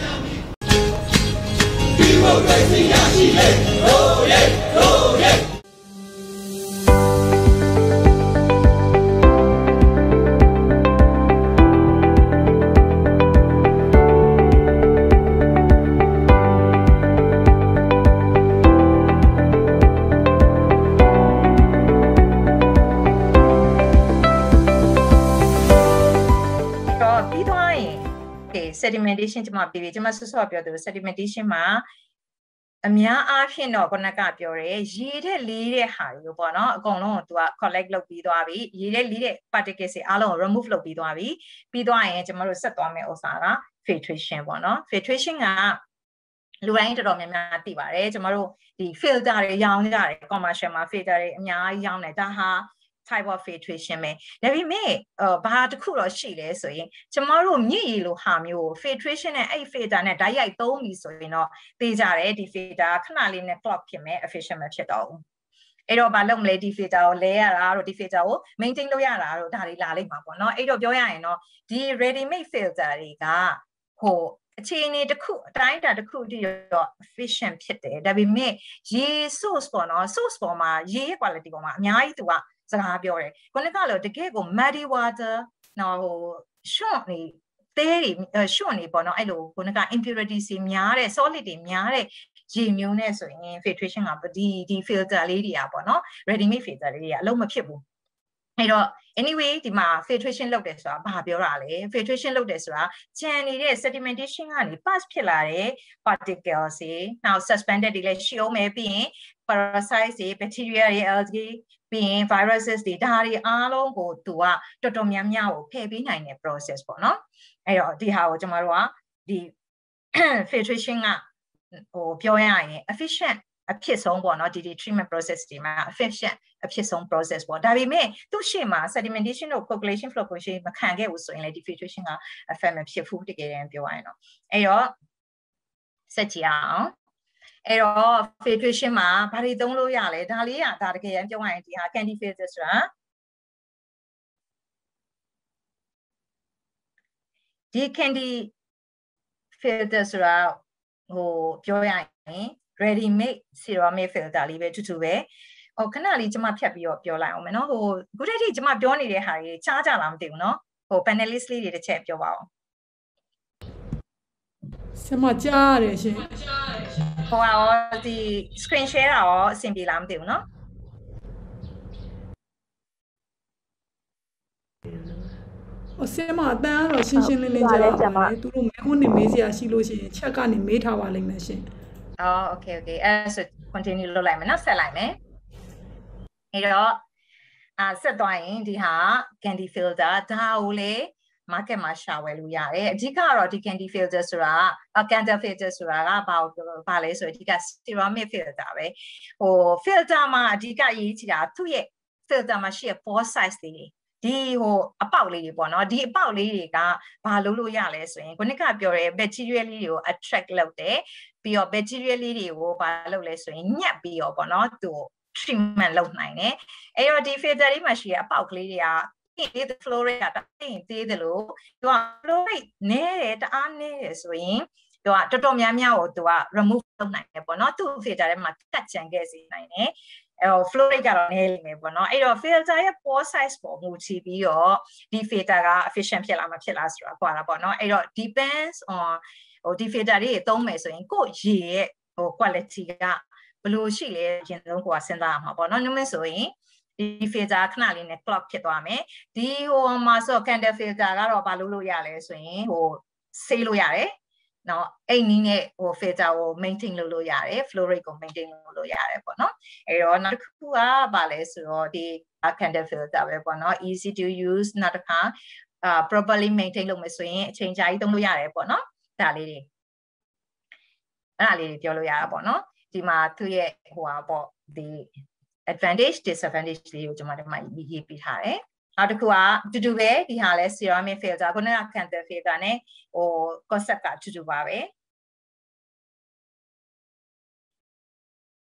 ဒီမိုကရေစီရရှိလေဟိုးရဲဟိုးရဲ sedimentation ကျွန်မပြောပြီးကျွန်မဆော့ပြောသူ sedimentation မှာအများအားဖြင့်တော့ခုနကပြောရဲရေတဲ့လေးတဲ့ဟာတွေပေါ့နော်အကုန်လုံးကို तू က collect လုပ်ပြီးသွားပြီရေတဲ့လေးတဲ့ particles တွေအားလုံးကို remove လုပ်ပြီးသွားပြီပြီးသွားရင်ကျွန်တော်တို့ဆက်သွားမယ့်ဥစ္စာက filtration ပေါ့နော် filtration ကလူတိုင်းတော်တော်များများသိပါတယ်ကျွန်တော်တို့ဒီ filter တွေရောင်းကြတယ် commercial မှာ filter တွေအများကြီးရောင်းတယ်ဒါဟာ type of filtration ပဲဒါပေမဲ့ဘာတစ်ခုတော့ရှိလဲဆိုရင်ကျမတို့မြည်ရည်လိုဟာမျိုး filtration နဲ့အဲ့ filter နဲ့ဓာတ်ရိုက်သုံးပြီဆိုရင်တော့သိကြတယ်ဒီ filter ခဏလေးနဲ့ clog ဖြစ်မယ် efficient မဖြစ်တော့ဘူးအဲ့တော့ဘာလုပ်မလဲဒီ filter ကိုလဲရတာတို့ဒီ filter ကို maintain လုပ်ရတာတို့ဒါတွေလာလိမ့်မှာပေါ့နော်အဲ့တော့ပြောရရင်တော့ဒီ ready made filter တွေကဟိုအခြေအနေတစ်ခုအတိုင်းအတာတစ်ခုတည်းတော့ efficient ဖြစ်တယ်ဒါပေမဲ့ရေ source ပေါ့နော် source ပေါ်မှာရေရဲ့ quality ပေါ်မှာအများကြီးသူကစကားပြောတယ်ခုနကလို့တကယ်ကို muddy water နော်ဟိုရှွန့်နေတဲတွေရှွန့်နေပေါ့နော်အဲ့လိုခုနက impurities တွေများတဲ့ solid တွေများတဲ့ရေမျိုးနဲ့ဆိုရင် filtration ကဒီ filter လေးတွေကပေါ့နော် ready made filter လေးတွေကအလုံးမဖြစ်ဘူးအဲ့တော့ anyway ဒီမှာ filtration လုပ်တယ်ဆိုတာဘာပြောတာလဲ filtration လုပ်တယ်ဆိုတာကျန်နေတဲ့ sedimentation ကနေ pass ဖြစ်လာတဲ့ particles တွေနောက် suspended တွေလည်းရှိအောင်မယ်ပြီးရင် parasites တွေ bacteria တွေ algae ပြီးရင် viruses တွေဒါတွေအားလုံးကိုသူကတော်တော်များများကိုဖယ်ပေးနိုင်တဲ့ process ပေါ့နော်အဲ့တော့ဒီဟာကိုကျွန်တော်တို့ကဒီ filtration ကဟိုပြောရရင် efficient အဖြစ်ဆုံးပေါ့နော်ဒီ treatment process တွေမှာ efficient အဖြစ်ဆုံး process ပေါ့ဒါပေမဲ့သူ့ရှေ့မှာ sedimentation တို့ coagulation flocculation မခံခဲ့ဘူးဆိုရင်လေဒီ filtration က effect မဖြစ်ဘူးတကယ်တမ်းပြောရရင်တော့အဲ့တော့ဆက်ကြည့်အောင်အဲ့တော့ filtration မှာဘာတွေသုံးလို့ရလဲဒါလေးကဒါတကယ်ပြောရရင်ဒီဟာ candy filter ဆိုတာဒီ candy filter ဆိုတာဟိုပြောရရင် ready made ceramic filter လေးပဲတူတူပဲဟိုခဏလေးကျွန်မဖြတ်ပြီးတော့ပြောလိုက်အောင်မယ်နော်ဟိုခုတည်းကကျွန်မပြောနေတဲ့ဟာတွေချားကြလားမသိဘူးနော်ဟို panelist လေးတွေတစ်ချက်ပြောပါအောင်ဆမကြားရတယ်ရှင်ဟိုရောဒီ screen share တာရောအဆင်ပြေလားမသိဘူးနော်ဆမအတန်းကတော့ရှင်းရှင်းလင်းလင်းကြားပါတယ်သူတို့မဲခွန်းနေမေးစရာရှိလို့ရှိရင်ချက်ကနေမေးထားပါလိမ့်မယ်ရှင် okay အဲ့ဆို continue လုပ်လိုက်မယ်နော်ဆက်လိုက်မယ်အဲ့တော့ဆက်သွားရင်ဒီဟာ candy filter ဒါကိုလေ market မှာရှာဝယ်လို့ရတယ်အဓိကကတော့ဒီ candy filter ဆိုတာcandle filter ဆိုတာကဘာလဲဆိုတော့ဒီက ceramic filter ပဲဟို filter မှာအဓိကရေးချတာသူ့ရဲ့ filter မှာရှိတဲ့ pore size တွေဒီဟိုအပေါက်လေးတွေပေါ့နော်ဒီအပေါက်လေးတွေကဘာလုပ်လို့ရလဲဆိုရင်ခုနကပြောတဲ့ bacteria လေးတွေကို attract လုပ်တယ်ပြီးတော့ bacteria လေးတွေကိုဘာလုပ်လဲဆိုရင်ညှက်ပြီးတော့ပေါ့နော်သူ treatment လုပ်နိုင်တယ်အဲ့တော့ဒီ filter လေးမှာရှိတဲ့အပေါက်ကလေးတွေကဒီ fluoride ကတင်းသေးတယ်လို့သူက fluoride နည်းတယ်တအားနည်းတယ်ဆိုရင်သူကတော်တော်များများကိုသူက remove လုပ်နိုင်တယ်ပေါ့နော်သူ့ filter ထဲမှာကတ်ချန်ခဲ့စေနိုင်တယ်fluoride ကတော့နည်းလိမ့်မယ်ပေါ့နော်အဲ့တော့ filter ရဲ့ pore size ပေါ်မူတည်ပြီးတော့ဒီ filter က efficient ဖြစ်လားမဖြစ်လားဆိုတာကွာတာပေါ့နော်အဲ့တော့ depends on ဟိုဒီ filter တွေသုံးမယ်ဆိုရင်ကိုယ့်ရေရဲ့ဟို quality ကဘယ်လိုရှိလဲအရင်ဆုံးကိုယ်ကစဉ်းစားရမှာပေါ့နော်ညမဆိုရင်ဒီ filter ခဏလေးနဲ့ clog ဖြစ်သွားမယ်ဒီဟိုမှာဆို candle filter ကတော့ဘာလုပ်လို့ရလဲဆိုရင်ဟိုဆေးလို့ရတယ်နော်အဲ့နည်းနဲ့ဟို filter ကို maintain လုပ်လို့ရတယ် flow rate ကို maintain လုပ်လို့ရတယ်ပေါ့နော်အဲ့တော့နောက်တစ်ခုကဘာလဲဆိုတော့ဒီ candle filter ပဲပေါ့နော် easy to use နောက်တစ်ခါproperly maintain လုပ်မယ်ဆိုရင်အချိန်ကြာကြီးသုံးလို့ရတယ်ပေါ့နော်ဒါလေးတွေအဲ့ဒါလေးတွေပြောလို့ရတာပေါ့နော်ဒီမှာသူ့ရဲ့ဟိုပါပေါ့ဒီ advantage disadvantage လေးကိုကျွန်မတို့မှရေးပြထားတယ်နောက်တစ်ခုကတူတူပဲဒီဟာလဲ ceramic filter ခုနက candle filter နဲ့ဟို concept ကတူတူပါပဲ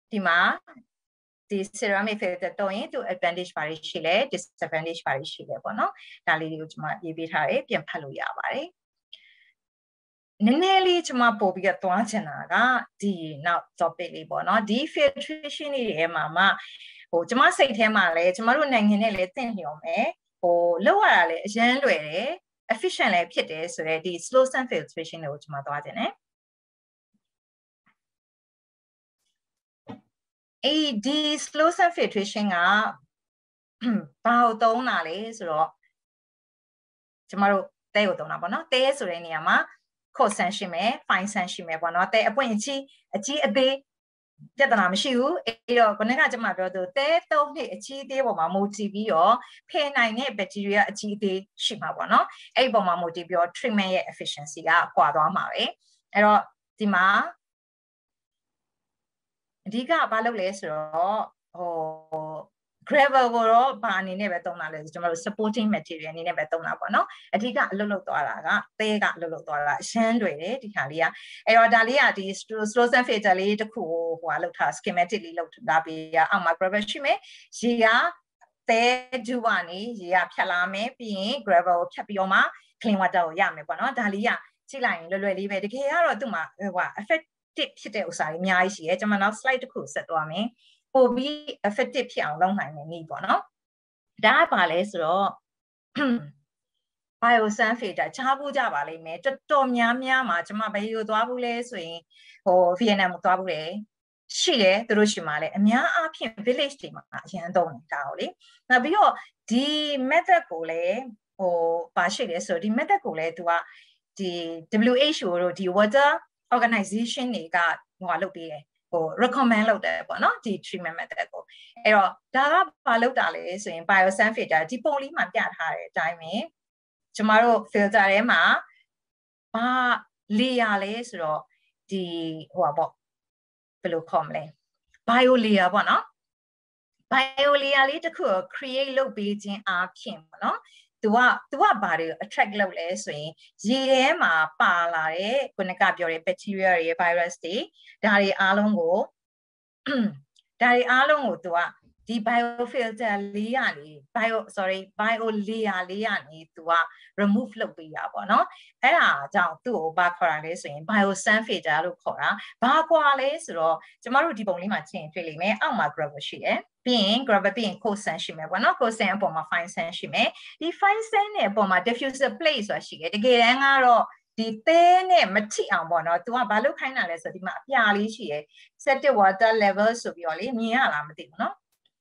ဒီမှာဒီ ceramic filter တော့ရင်သူ advantage ပါရှိလဲ disadvantage ပါရှိလဲပေါ့နော်ဒါလေးတွေကိုကျွန်မရေးပေးထားတယ်ပြန်ဖတ်လို့ရပါတယ်နည်းနည်းလေးကျွန်မပို့ပြီးတော့သွားချင်တာကဒီနောက် topic လေးပေါ့နော်ဒီ filtration တွေထဲမှာမှဟိုကျွန်မစိတ်ထဲမှာလဲကျွန်မတို့နိုင်ငံနဲ့လဲသင်လျော်မယ်ဟိုလောက်ရတာလဲအရန်လွယ်တယ် efficient လဲဖြစ်တယ်ဆိုတော့ဒီ slow sun filtration တွေကိုကျွန်မသွားချင်တယ်ဒီ slow sun filtration ကဘာကိုသုံးတာလဲဆိုတော့ကျွန်မတို့တဲကိုသုံးတာပေါ့နော်တဲဆိုတဲ့နေရာမှာcoarse sun ရှိမယ် fine sun ရှိမယ်ပေါ့နော်တဲအပွင့်အကြီးအသေးပြဿနာမရှိဘူးအဲ့တော့ခုနကကျွန်မပြောသူတဲသုံးနှစ်အကြီးအသေးပေါ်မှာမူတည်ပြီးတော့ဖယ်နိုင်တဲ့ bacteria အကြီးအသေးရှိမှာပေါ့နော်အဲ့ဒီပေါ်မှာမူတည်ပြီးတော့ treatment ရဲ့ efficiency ကကွာသွားမှာပဲအဲ့တော့ဒီမှာအဓိကဘာလုပ်လဲဆိုတော့ဟို gravel ကိုတော့ဘာအနေနဲ့ပဲသုံးတာလဲဆိုကျွန်တော်တို့ supporting material အနေနဲ့ပဲသုံးတာပေါ့နော်အဓိကအလုပ်လုပ်သွားတာကတဲကအလုပ်လုပ်သွားတာရှမ်းတွေတယ်ဒီခါလေးကအဲ့တော့ဒါလေးကဒီ slow sun filter လေးတစ်ခုဟိုလုပ်ထား schematic လေးလုပ်ထားပြီးအောက်မှာ gravel ရှိမယ်ရေကတဲဒူကနေရေကဖြတ်လာမယ်ပြီးရင် gravel ကိုဖြတ်ပြီးတော့မှ clean water ကိုရမယ်ပေါ့နော်ဒါလေးကကြည့်လိုက်ရင်လွယ်လွယ်လေးပဲတကယ်ကတော့သူ့မှာဟို effective ဖြစ်တဲ့ဥစ္စာတွေအများကြီးရှိတယ်ကျွန်မနောက် slide တစ်ခုဆက်သွားမယ်ပိုပြီး effective ဖြစ်အောင်လုပ်နိုင်တယ်နည်းပေါ့နော်ဒါကဘာလဲဆိုတော့ biosun filter ချားဖို့ကြပါလိမ့်မယ်တော်တော်များများမှာကျွန်မဘယ်လိုသွားဘူးလဲဆိုရင်ဟို Vietnam ကိုသွားဘူးလေရှိတယ်သူတို့ရှိမှလဲအများအားဖြင့် village တွေမှာအရန်သုံးနေတာကိုလေနောက်ပြီးတော့ဒီ method ကိုလည်းဟိုပါရှိတယ်ဆိုတော့ဒီ method ကိုလည်းသူကဒီ WHO တို့ဒီ water organization တွေကဟိုလုပ်ပေးတယ်ဟို recommend လုပ်တယ်ပေါ့နော်ဒီ treatment method ကိုအဲ့တော့ဒါကဘာလုပ်တာလဲဆိုရင် biosun filter ဒီပုံလေးမှာပြထားတဲ့အတိုင်းပဲကျမတို့ filter ထဲမှာဘာ layer လဲဆိုတော့ဒီဟိုပါပေါ့ဘယ်လိုခေါ်မလဲ bio layer ပေါ့နော် bio layer လေးတစ်ခုကို create လုပ်ပေးခြင်းအားဖြင့်ပေါ့နော်သူကဘာတွေ attract လုပ်လဲဆိုရင်ရေထဲမှာပါလာတဲ့ခုနကပြောတဲ့ bacteria တွေ virus တွေဒါတွေအားလုံးကိုသူကဒီ biofilter လေးကနေ bio layer လေးကနေသူက remove လုပ်ပေးတာပေါ့နော်အဲ့ဒါကြောင့်သူ့ကိုဘာခေါ်တာလဲဆိုရင် biosun filter လို့ခေါ်တာဘာကွာလဲဆိုတော့ကျမတို့ဒီပုံလေးမှာကြည့်ရင်တွေ့လိမ့်မယ်အောက်မှာ gravel ရှိတယ်ပြီးရင် gravel ပြီးရင် coarse sun ရှိမယ်ပေါ့နော် coarse sun အပေါ်မှာ fine sun ရှိမယ်ဒီ fine sun နဲ့အပေါ်မှာ diffuser plate ဆိုတာရှိတယ်တကယ်တမ်းကတော့ဒီသဲနဲ့မထိအောင်ပေါ့နော်သူကဘာလို့ခိုင်းတာလဲဆိုတော့ဒီမှာအပြာလေးရှိတယ် static water level ဆိုပြီးတော့လေမြင်ရလားမသိဘူးနော်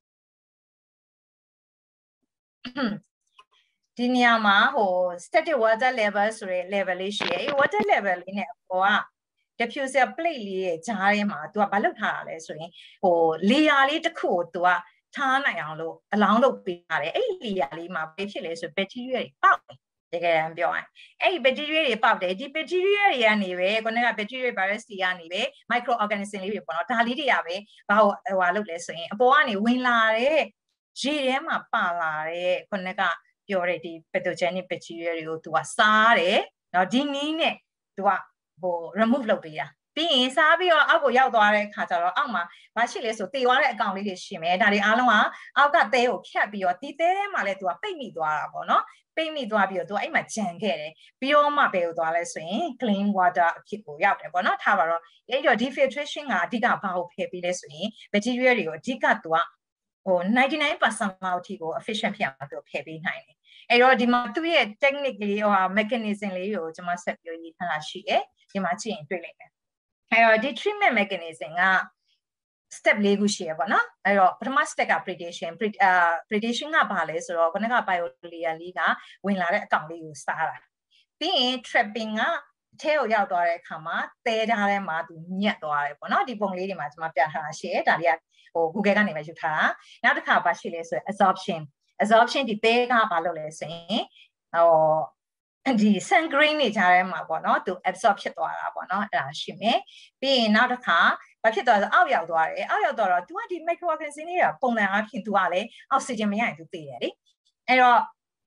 ဒီနေရာမှာဟို static water level ဆိုတဲ့ level လေးရှိတယ် water level လေးနဲ့အပေါ်က diffuser plate လေးရဲ့ဂျားထဲမှာသူကဘာလုပ်ထားတာလဲဆိုရင်ဟို layer လေးတစ်ခုကိုသူကထားနိုင်အောင်လို့အလောင်းလုပ်ပေးရတယ်အဲ့ဒီ layer လေးမှာဘာဖြစ်လဲဆို bacteria တွေပေါက်တယ်တကယ်တမ်းပြောရင်အဲ့ဒီ bacteria တွေပေါက်တယ်ဒီ bacteria တွေကနေပဲခုနက bacteria virus တွေကနေပဲ microorganism လေးတွေပေါ့နော်ဒါလေးတွေကပဲဘာဟိုလုပ်လဲဆိုရင်အပေါ်ကနေဝင်လာတဲ့ရေထဲမှာပါလာတဲ့ခုနကပြောတဲ့ဒီ pathogenic bacteria တွေကိုသူကစားတယ်เนาะဒီနည်းနဲ့သူကဟို remove လုပ်ပေးတာပြီးရင်စားပြီးတော့အောက်ကိုရောက်သွားတဲ့ခါကျတော့အောက်မှာဘာရှိလဲဆိုတေသွားတဲ့အကောင်လေးတွေရှိမယ်ဒါတွေအားလုံးကအောက်ကသဲကိုဖြတ်ပြီးတော့ဒီသဲထဲမှာလဲသူကပိတ်မိသွားတာပေါ့နော်ပိတ်မိသွားပြီးတော့သူကအဲ့မှာဂျန်ခဲ့တယ်ပြီးတော့မှဘယ်ကိုသွားလဲဆိုရင် clean water အဖြစ်ကိုရောက်တယ်ပေါ့နော်ထားပါတော့အဲ့တော့ defiltration ကအဓိကဘာကိုဖယ်ပေးလဲဆိုရင် bacteria တွေကိုအဓိကသူကဟို 99% လောက်ထိကို efficient ဖြစ်အောင်သူဖယ်ပေးနိုင်တယ်အဲ့တော့ဒီမှာသူ့ရဲ့ technique လေးဟို mechanism လေးကိုကျွန်မဆက်ပြောရေးထားတာရှိတယ်ဒီမှာကြည့်ရင်တွေ့လိမ့်မယ်အဲ့တော့ဒီ treatment mechanism က step ၄ခုရှိရပါတော့အဲ့တော့ပထမ step က predation ကဘာလဲဆိုတော့ခုနက bio layer လေးကဝင်လာတဲ့အကောင်လေးကိုစားတာပြီးရင် trapping ကထဲကိုရောက်သွားတဲ့အခါမှာသဲထားထဲမှာသူညက်သွားတယ်ပေါ့နော်ဒီပုံလေးတွေမှာကျွန်မပြထားတာရှိတယ်ဒါတွေကဟို Google ကနေပဲယူထားတာနောက်တစ်ခါဘာရှိလဲဆိုရင် absorption ဒီသဲကဘာလုပ်လဲဆိုရင်ဟိုဒီ sun grain တွေကြားထဲမှာပေါ့နော်သူ absorb ဖြစ်သွားတာပေါ့နော်အဲ့ဒါရှိမယ်ပြီးရင်နောက်တစ်ခါဘာဖြစ်သွားလဲအောက်ရောက်သွားတယ်အောက်ရောက်သွားတော့ तू ကဒီ microorganism တွေကပုံစံအားဖြင့် तू ကလည်း oxygen မရရင် तू သေတယ်လေအဲ့တော့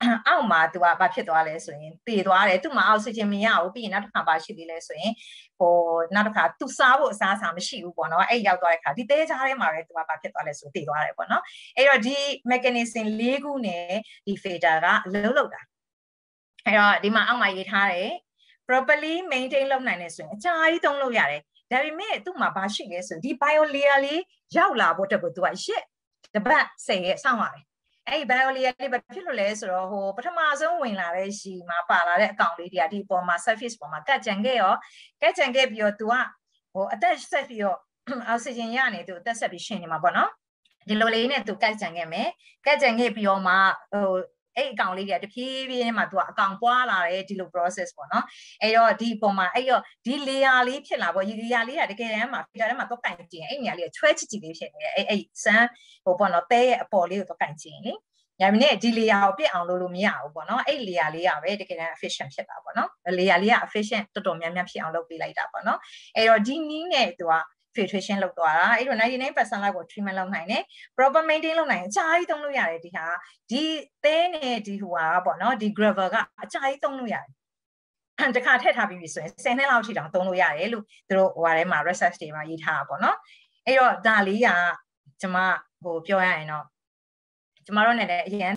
အောက်မှာသူကဘာဖြစ်သွားလဲဆိုရင်တည်သွားတယ်သူ့မှာအောက်ဆီဂျင်မရဘူးပြီးရင်နောက်တစ်ခါဘာရှိသေးလဲဆိုရင်ဟိုနောက်တစ်ခါသူစားဖို့အစားအစာမရှိဘူးပေါ့နော်အဲ့ရောက်သွားတဲ့ခါဒီတဲကြားထဲမှာပဲသူကဘာဖြစ်သွားလဲဆိုတည်သွားတယ်ပေါ့နော်အဲ့တော့ဒီ mechanism ၄ခုနဲ့ဒီ filter ကအလုံးလောက်တာအဲ့တော့ဒီမှာအောက်မှာရေးထားတယ် properly maintain လုပ်နိုင်တယ်ဆိုရင်အကြာကြီးသုံးလို့ရတယ်ဒါပေမဲ့သူ့မှာဘာရှိလဲဆိုဒီ bio layer လေးရောက်လာဖို့တက်ကိုသူကရှစ်တပတ်10ရက်စောင့်ရတယ်အဲ့ bio layer လေးဘာဖြစ်လို့လဲဆိုတော့ဟိုပထမဆုံးဝင်လာတဲ့ရှီမှာပါလာတဲ့အကောင့်လေးတွေကဒီပေါ်မှာ surface ပေါ်မှာကတ်ကြံခဲ့ပြီးတော့သူကဟိုအသက်ဆက်ပြီးတော့အောက်ဆီဂျင်ရနေသူအသက်ဆက်ပြီးရှင်နေမှာပေါ့နော်ဒီလိုလေးနဲ့သူကတ်ကြံခဲ့မယ်ကတ်ကြံခဲ့ပြီးတော့မှဟိုအဲ့အကောင်လေးတွေကတဖြည်းဖြည်းနဲ့မှသူကအကောင်ပွားလာတယ်ဒီလို process ပေါ့နော်အဲ့တော့ဒီပုံမှာအဲ့တော့ဒီ layer လေးဖြစ်လာပေါ့ layer လေးကတကယ်တမ်းမှာ filter ထဲမှာတော့ကင်ကျင်အဲ့နေရာလေးကချွဲချစ်ချစ်လေးဖြစ်နေတယ်အဲ့စမ်းဟိုပေါ့နော်တဲရဲ့အပေါ်လေးကိုတော့ကင်ကျင်လေဒါပေမဲ့ဒီ layer ကိုပြစ်အောင်လုပ်လို့မရဘူးပေါ့နော်အဲ့ layer လေးကပဲတကယ်တမ်း efficient ဖြစ်တာပေါ့နော် layer လေးက efficient တော်တော်များများဖြစ်အောင်လုပ်ပေးလိုက်တာပေါ့နော်အဲ့တော့ဒီနည်းနဲ့သူကfiltration လုပ်သွားတာအဲ့တော့ 99% လောက်ကို treatment လုပ်နိုင်တယ် proper maintain လုပ်နိုင်ရင်အကြာကြီးသုံးလို့ရတယ်ဒီဟာဒီသဲနဲ့ဒီဟိုဟာပေါ့နော်ဒီ gravel ကအကြာကြီးသုံးလို့ရတယ်တခါထည့်ထားပြီးပြီဆိုရင်10နှစ်လောက်ထိတောင်သုံးလို့ရတယ်လို့သူတို့ဟိုဟာထဲမှာ research တွေမှာရေးထားတာပေါ့နော်အဲ့တော့ဒါလေးကကျွန်မဟိုပြောရရင်တော့ကျွန်မတို့နဲ့လည်းအရင်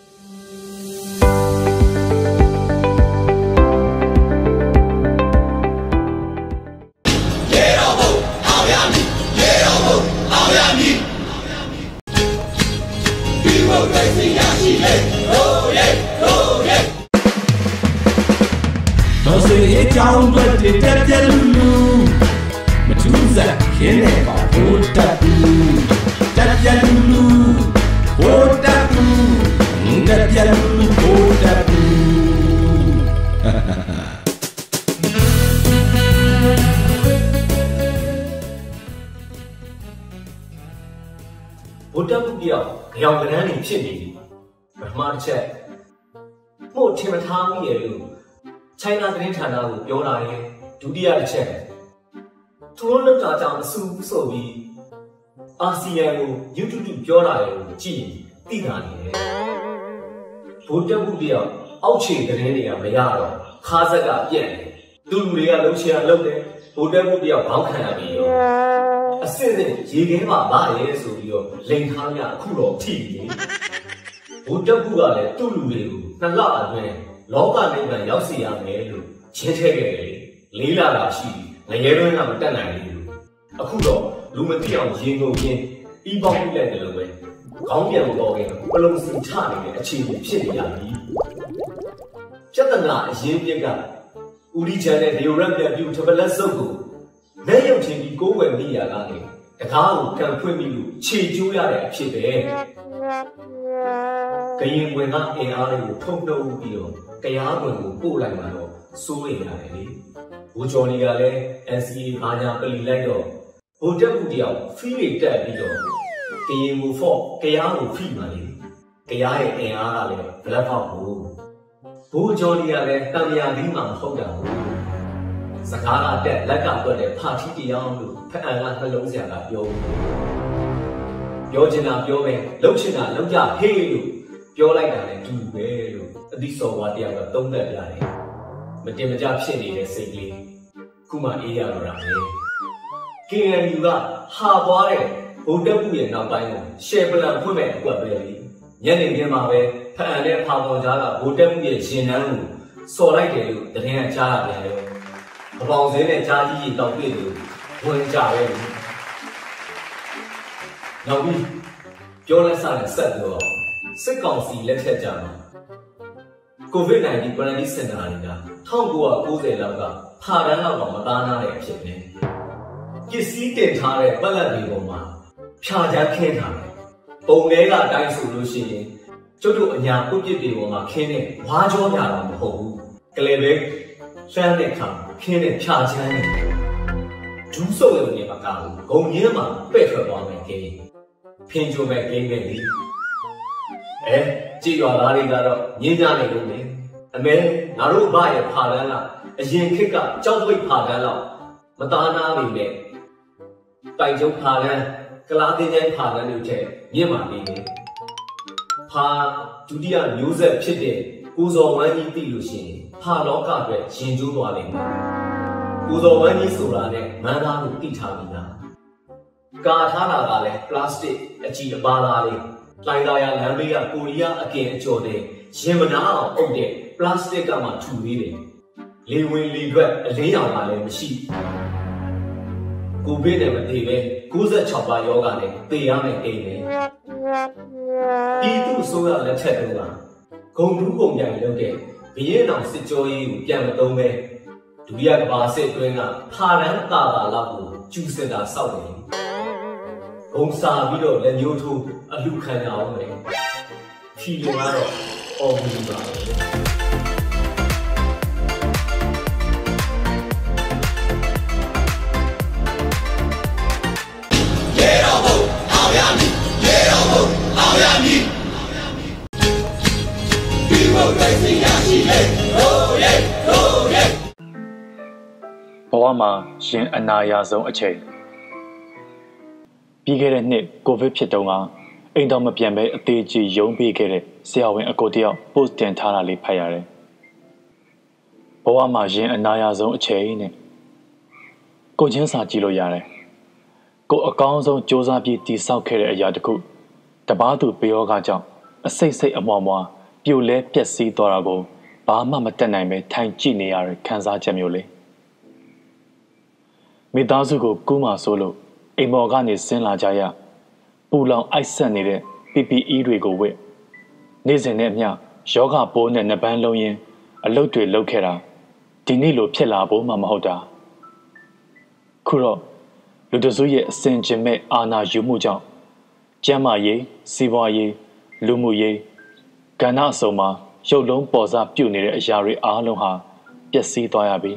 တော့စေအကြောင်းတွေတက်ပြလူလူမထူးစားခင်းနေပါဘိုးတက်ဘူးတက်ပြလူလူဘိုးတက်ဘူးတက်ပြလူလူဘိုးတက်ဘူးဘုဒ္ဓဘုရားကြောင်ကရမ်းနေဖြစ်နေပြီပထမတစ်ချက်မို့ထင်မထားမိရဲ့လို့ချိုင်းနာသတင်းဌာနကိုပြောလာတယ်ဒုတိယတစ်ချက်သူတို့လောက်တာကြောင့်အဆူဆိုပြီးအာဆီယံကို YouTube ပြောလာတယ်လို့ကြည့်ရင်သိတာနေတယ်ဘုဒ္ဓဘုရားအောက်ခြေသတင်းတွေကမရတော့ခါးဆက်ကပြက်တယ်သူလူတွေကလှုပ်ရှားလှုပ်တယ်ဘုဒ္ဓဘုရားဘောင်းခံရပြီးတော့အစစ်စစ်ရေခဲမှာဗရဲဆိုပြီးတော့လိန်ထားရအခုတော့ထိပြီဘုဒ္ဓဘုရားလည်းသူ့လူတွေကို2လအတွင်းလောကနိဗ္ဗာန်ရောက်စီရမယ်လို့ချင်းထဲခဲ့တယ်လေးလာတာရှိငရဲတွင်းကမတက်နိုင်ဘူးအခုတော့လူမသိအောင်ရင်ကုန်ချင်းဤပေါင်းပြလိုက်တယ်လို့ပဲခေါင်းပြန်ပေါ်ခဲ့ပလုံစီချနေတဲ့အခြေအနေဖြစ်နေရပြီပြဿနာအရင်ပြက်ကဦးဒီချန်နဲ့ဒေယိုရက်ပြပြူထပလက်စုပ်ကိုလက်ရုပ်ချင်းပြီးကိုးဝယ်မိရတာလေတကားကိုကန်ဖွင့်ပြီးလို့ခြေကျိုးရတဲ့အဖြစ်ပဲကရင်ဝင်ကအင်အားတွေကိုထုံနှုတ်ပြီးတော့တရားဝင်ကိုပို့လိုက်မှတော့စိုးရိမ်ရတယ်လေဘူဂျော်နီကလည်း NCA ဘာညာပလီလိုက်တော့ဘုဒ္ဓဘုရားဖီးတွေတက်ပြီးတော့ကရင်ကိုဖော့တရားကိုဖိမှလေတရားရဲ့အင်အားကလည်းဘလက်ဖောက်ဘူးဘူဂျော်နီကလည်းတံမြာပြီးမှမဟုတ်တာဘူးစကားကတက်လက်ကတွက်တဲ့ဖာထီတရားလို့ဖအန်ကနှလုံးဆရာကပြောချင်တာပြောမယ်လှုပ်ချင်တာလှုပ်ကြဟေးလို့ပြောလိုက်တာလည်းတူပဲလို့အသီးစော်ဝါတရားကသုံးသပ်ပြတယ်မတင်မကြဖြစ်နေတဲ့စိတ်ကလေးခုမှအေးရတော့တာပဲ KNU ကဟာသွားတဲ့ဗုဒ္ဓဘုရဲ့နောက်ပိုင်းကိုရှယ်ပလန်ဖွင့်မဲ့အကွက်ပဲလေညနေခင်းမှာပဲဖအန်နဲ့ဖာပေါ်ကြားကဗုဒ္ဓဘုရဲ့ရှင်နန်းကိုစော်လိုက်တယ်လို့တရင်ကကြားရတယ်လေအပေါင်းစင်းနဲ့ကြားကြီးကြီးတောက်ပြည့်လို့ဝင်ကြပဲနောက်ပြီးပြောလက်စနဲ့ဆက်ပြောစစ်ကောင်စီလက်ထက်ကြမှာ COVID-19 quarantine center တွေက1990လောက်ကဖာတန်းလောက်တော့မသားနာတဲ့အဖြစ်ပဲပစ္စည်းတင်ထားတဲ့ပတ်လက်တွေပေါ်မှာဖြာချမ်းခင်းထားတယ်ပုံလေးကအတိုင်းဆိုလို့ရှိရင်ကျုပ်တို့အညာပုတ်ပစ်တွေပေါ်မှာခင်းတဲ့ဝါးကြောများတော့မဟုတ်ဘူးကလေးပဲလှမ်းတဲ့ခါခင်းတဲ့ဖြာချမ်းနေဒူးဆုပ်ရုံနဲ့မကဘူးဂုံရင်းမှာပဲ့ထွက်သွားမယ်ကိန်းဖင်ကြိုမဲ့ကိန်းပဲလေကြည်ရွာသားတွေကတော့ညင်းကြနေလို့လေအမဲငါတို့ဘရဲ့ဖာတန်းကအရင်ခေတ်ကကြောက်ပိတ်ဖာတန်းလောက်မသားနာနေနဲ့တိုင်ကျုံဖာတန်းကလားတင်းကျိုင်းဖာတန်းတွေထက်မြင့်မာနေတယ်ဖာဒုတိယမျိုးဆက်ဖြစ်တဲ့ကိုဇော်ဝမ်းကြီးသိလို့ရှိရင်ဖာလောကအတွက်ရင်ကျိုးသွားလိမ့်မယ်ကိုဇော်ဝမ်းကြီးဆိုတာနဲ့မန်းသားကိုသိထားပြီးသားကာထားတာကလည်းပလတ်စတစ်အကြည့်အပါသားလေးလိုင်သာယာလမ်းဘေးကကိုရီးယားအကင်အကျော်နဲ့ရင်မနာအောင်အုပ်တဲ့ပလတ်စတစ်ကမှထူသေးတယ်လေဝင်လေထွက်အလင်းရောင်ကလည်းမရှိကိုဗစ်နဲ့မသေးပဲ96ပါးယောဂနဲ့သေရမယ်အိမ်နဲ့ဒီသူ့အစိုးရလက်ထက်တုန်းကဂုံတူးပုံပြိုင်လုပ်တဲ့ဘီရင်အောင်စစ်ကြောရေးကိုပြန်မသုံးပဲဒုတိယကမ္ဘာစစ်အတွင်းကဖာရန်တာတာလောက်ကိုကျူစင်တာစောက်တယ်ဘုံစာပြီးတော့လက်မျိုးထိုးအလှခံရအောင်မယ်ဖြီလိုကတော့အော်ဘူးပါရေတော်ဘုံအောင်ရမည်ရေတော်ဘုံအောင်ရမည်ဒီမိုကရေစီရရှိလေရိုးရဲဘဝမှာရှင်အနာရဆုံးအချိန်ပြီးခဲ့တဲ့နှစ်ကိုဗစ်ဖြစ်တုန်းကအိမ်တော်မပြန်ပဲအသေးကြီးရုံးပေးခဲ့တဲ့ဆရာဝန်အကိုတယောက် post တင်ထားတာလေးဖတ်ရတယ်ဘဝမှာရှင်အနာရဆုံးအချိန်နဲ့ကိုချင်းစာကြည့်လို့ရတယ်ကိုအကောင်းဆုံးစ조사ပြီးတည်ဆောက်ခဲ့တဲ့အရာတစ်ခုတပားသူပယောဂကြောင့်အစိတ်စိတ်အမွားမွားပြိုလဲပျက်စီးသွားတာကိုဘာမှမတက်နိုင်ပဲထိုင်ကြည့်နေရတဲ့ခံစားချက်မျိုးလေမိသားစုကိုကူးမှဆိုလို့အိမ်မော်ကနေဆင်းလာကြရပူလောင်အိုက်ဆက်နေတဲ့ PPE တွေကိုဝတ်နေ့စဉ်နဲ့အမျှယောဂပိုးနဲ့နှပန်းလုံးရင်အလုပ်တွေလုပ်ခဲ့တာဒီနေ့လိုဖြစ်လာဖို့မှမဟုတ်တာခုတော့လူတစုရဲ့အစဉ်ကျင်မဲ့အာဏာယူမှုကြောင့်ကျန်းမာရေးစီးပွားရေးလူမှုရေးကဏ္ဍအစုံမှာရုပ်လုံးပေါ်စားပြုတ်နေတဲ့အရာတွေအားလုံးဟာပျက်စီးသွားရပြီ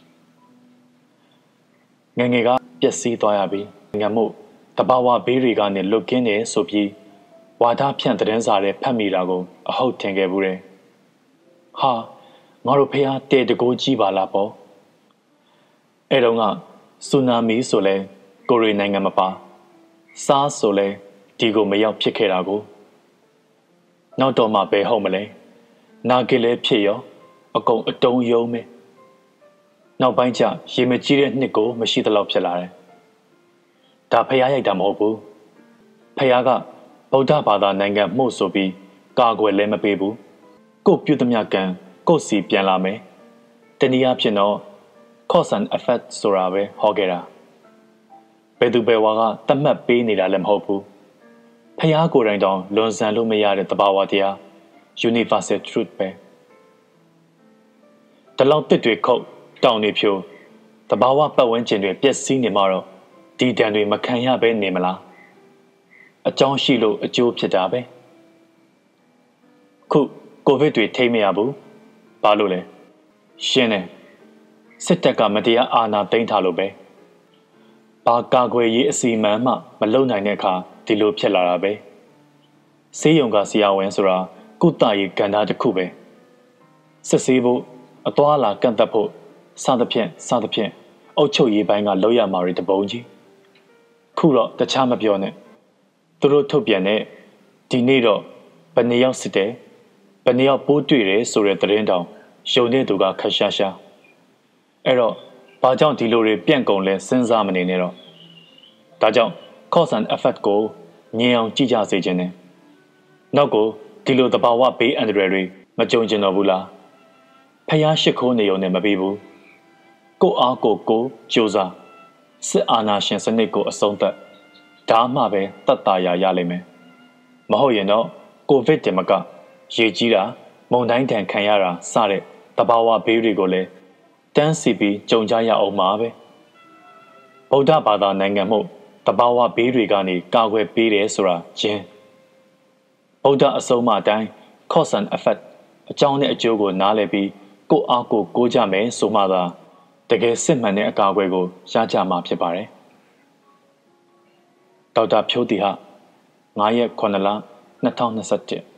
ငငယ်ကပျက်စီးသွားရပြီငမို့တဘာဝဘေးတွေကနေလွတ်ကင်းတယ်ဆိုပြီးဝါဒဖြန့်သတင်းစာတွေဖတ်မိတာကိုအဟုတ်ထင်ခဲ့ဘူးတယ်ဟာငါတို့ဖះတဲတကိုးကြီးပါလားပေါ့အဲ့တော့ကဆူနာမီဆိုလဲကိုရီနိုင်ငံမပါSARSဆိုလဲဒီကိုမရောက်ဖြစ်ခဲ့တာကိုနောက်တော့မှပဲဟုတ်မလဲနာဂစ်လဲဖြစ်ရောအကုန်အတုံးယုံမယ်နောက်ပိုင်းကျရေမကြီးတဲ့နှစ်ကိုမရှိသလောက်ဖြစ်လာတယ်ဒါဖះရိုက်တာမဟုတ်ဘူးဖះကဗုဒ္ဓဘာသာနိုင်ငံမှုဆိုပြီးကာကွယ်လဲမပေးဘူးကိုပြုသမျှကံကိုစီပြန်လာမယ်တနည်းအားဖြင့်တော့ cause and effect ဆိုတာပဲဟောခဲ့တာဘယ်သူဘယ်ဝါကတတ်မှတ်ပေးနေတာလည်းမဟုတ်ဘူးဖះကိုယ်တိုင်တောင်လွန်ဆန်လို့မရတဲ့သဘာဝတရား universal truth ပဲတလောက်တစ်တွေခုတ်တောင်တွေဖြိုသဘာဝပတ်ဝန်းကျင်တွေပျက်စီးနေမှာတော့ဒီတန်တွေမခံရဘဲနေမလားအကြောင်းရှိလို့အကျိုးဖြစ်တာပဲခုကိုဗစ်တွေထိမရဘူးဘာလို့လဲရှင်းတယ်စစ်တပ်ကမတရားအာဏာသိမ်းထားလို့ပဲဘာကာကွယ်ရေးအစီအမံမှမလုပ်နိုင်တဲ့အခါဒီလိုဖြစ်လာတာပဲဆေးရုံကဆရာဝန်ဆိုတာကုသရေးကဏ္ဍတစ်ခုပဲစစ်ဆေးဖို့အသွားလာကန့်သတ်ဖို့စသဖြင့်အုပ်ချုပ်ရေးပိုင်းကလောက်ရမှာတွေတပုံကြီးခုတော့တခြားမပြောနဲ့သူတို့ထုတ်ပြန်တဲ့ဒီနေ့တော့ဘယ်နှစ်ယောက်စစ်တယ်ဘယ်နှစ်ယောက်ပိုးတွေ့တယ်ဆိုတဲ့သတင်းတောင်ယုံတဲ့သူကခက်ရှားရှားအဲ့တော့ဘာကြောင့်ဒီလိုတွေပြန့်ကုန်လဲစဉ်းစားမနေနဲ့တော့ဒါကြောင့် cause and effect ကိုငြင်းအောင်ကြည့်ကြစေခြင်းနဲ့နောက်ကိုဒီလိုတဘာဝဘေးအန္တရာယ်တွေမကြုံကျင်တော့ဘူးလားဖျားရှိခိုးနေုံနဲ့မပြီးဘူးကိုအားကိုကြိုးစားစစ်အာဏာရှင်စနစ်ကိုအဆုံးသတ်ဒါမှပဲတတ်တာရလိမ့်မယ်မဟုတ်ရင်တော့ကိုဗစ်တင်မကရေကြီးတာမုန်တိုင်းတန်ခံရတာစတဲ့တဘာဝဘေးတွေကိုလည်းတန်းစီပြီးကြုံကြရအောင်ပါပဲဗုဒ္ဓဘာသာနိုင်ငံမှုတဘာဝဘေးတွေကနေကာကွယ်ပေးတယ်ဆိုတာကျင်းဗုဒ္ဓအဆုံးအမတိုင်း cause and effect အကြောင်းနဲ့အကျိုးကိုနားလည်ပြီးကိုအားကိုကြမယ်ဆိုမှသာတကယ်စစ်မှန်တဲ့အကာအကွယ်ကိုရကြမှာဖြစ်ပါတယ်ဒေါက်တာဖြိုးတီဟာ9ရက်9လ2021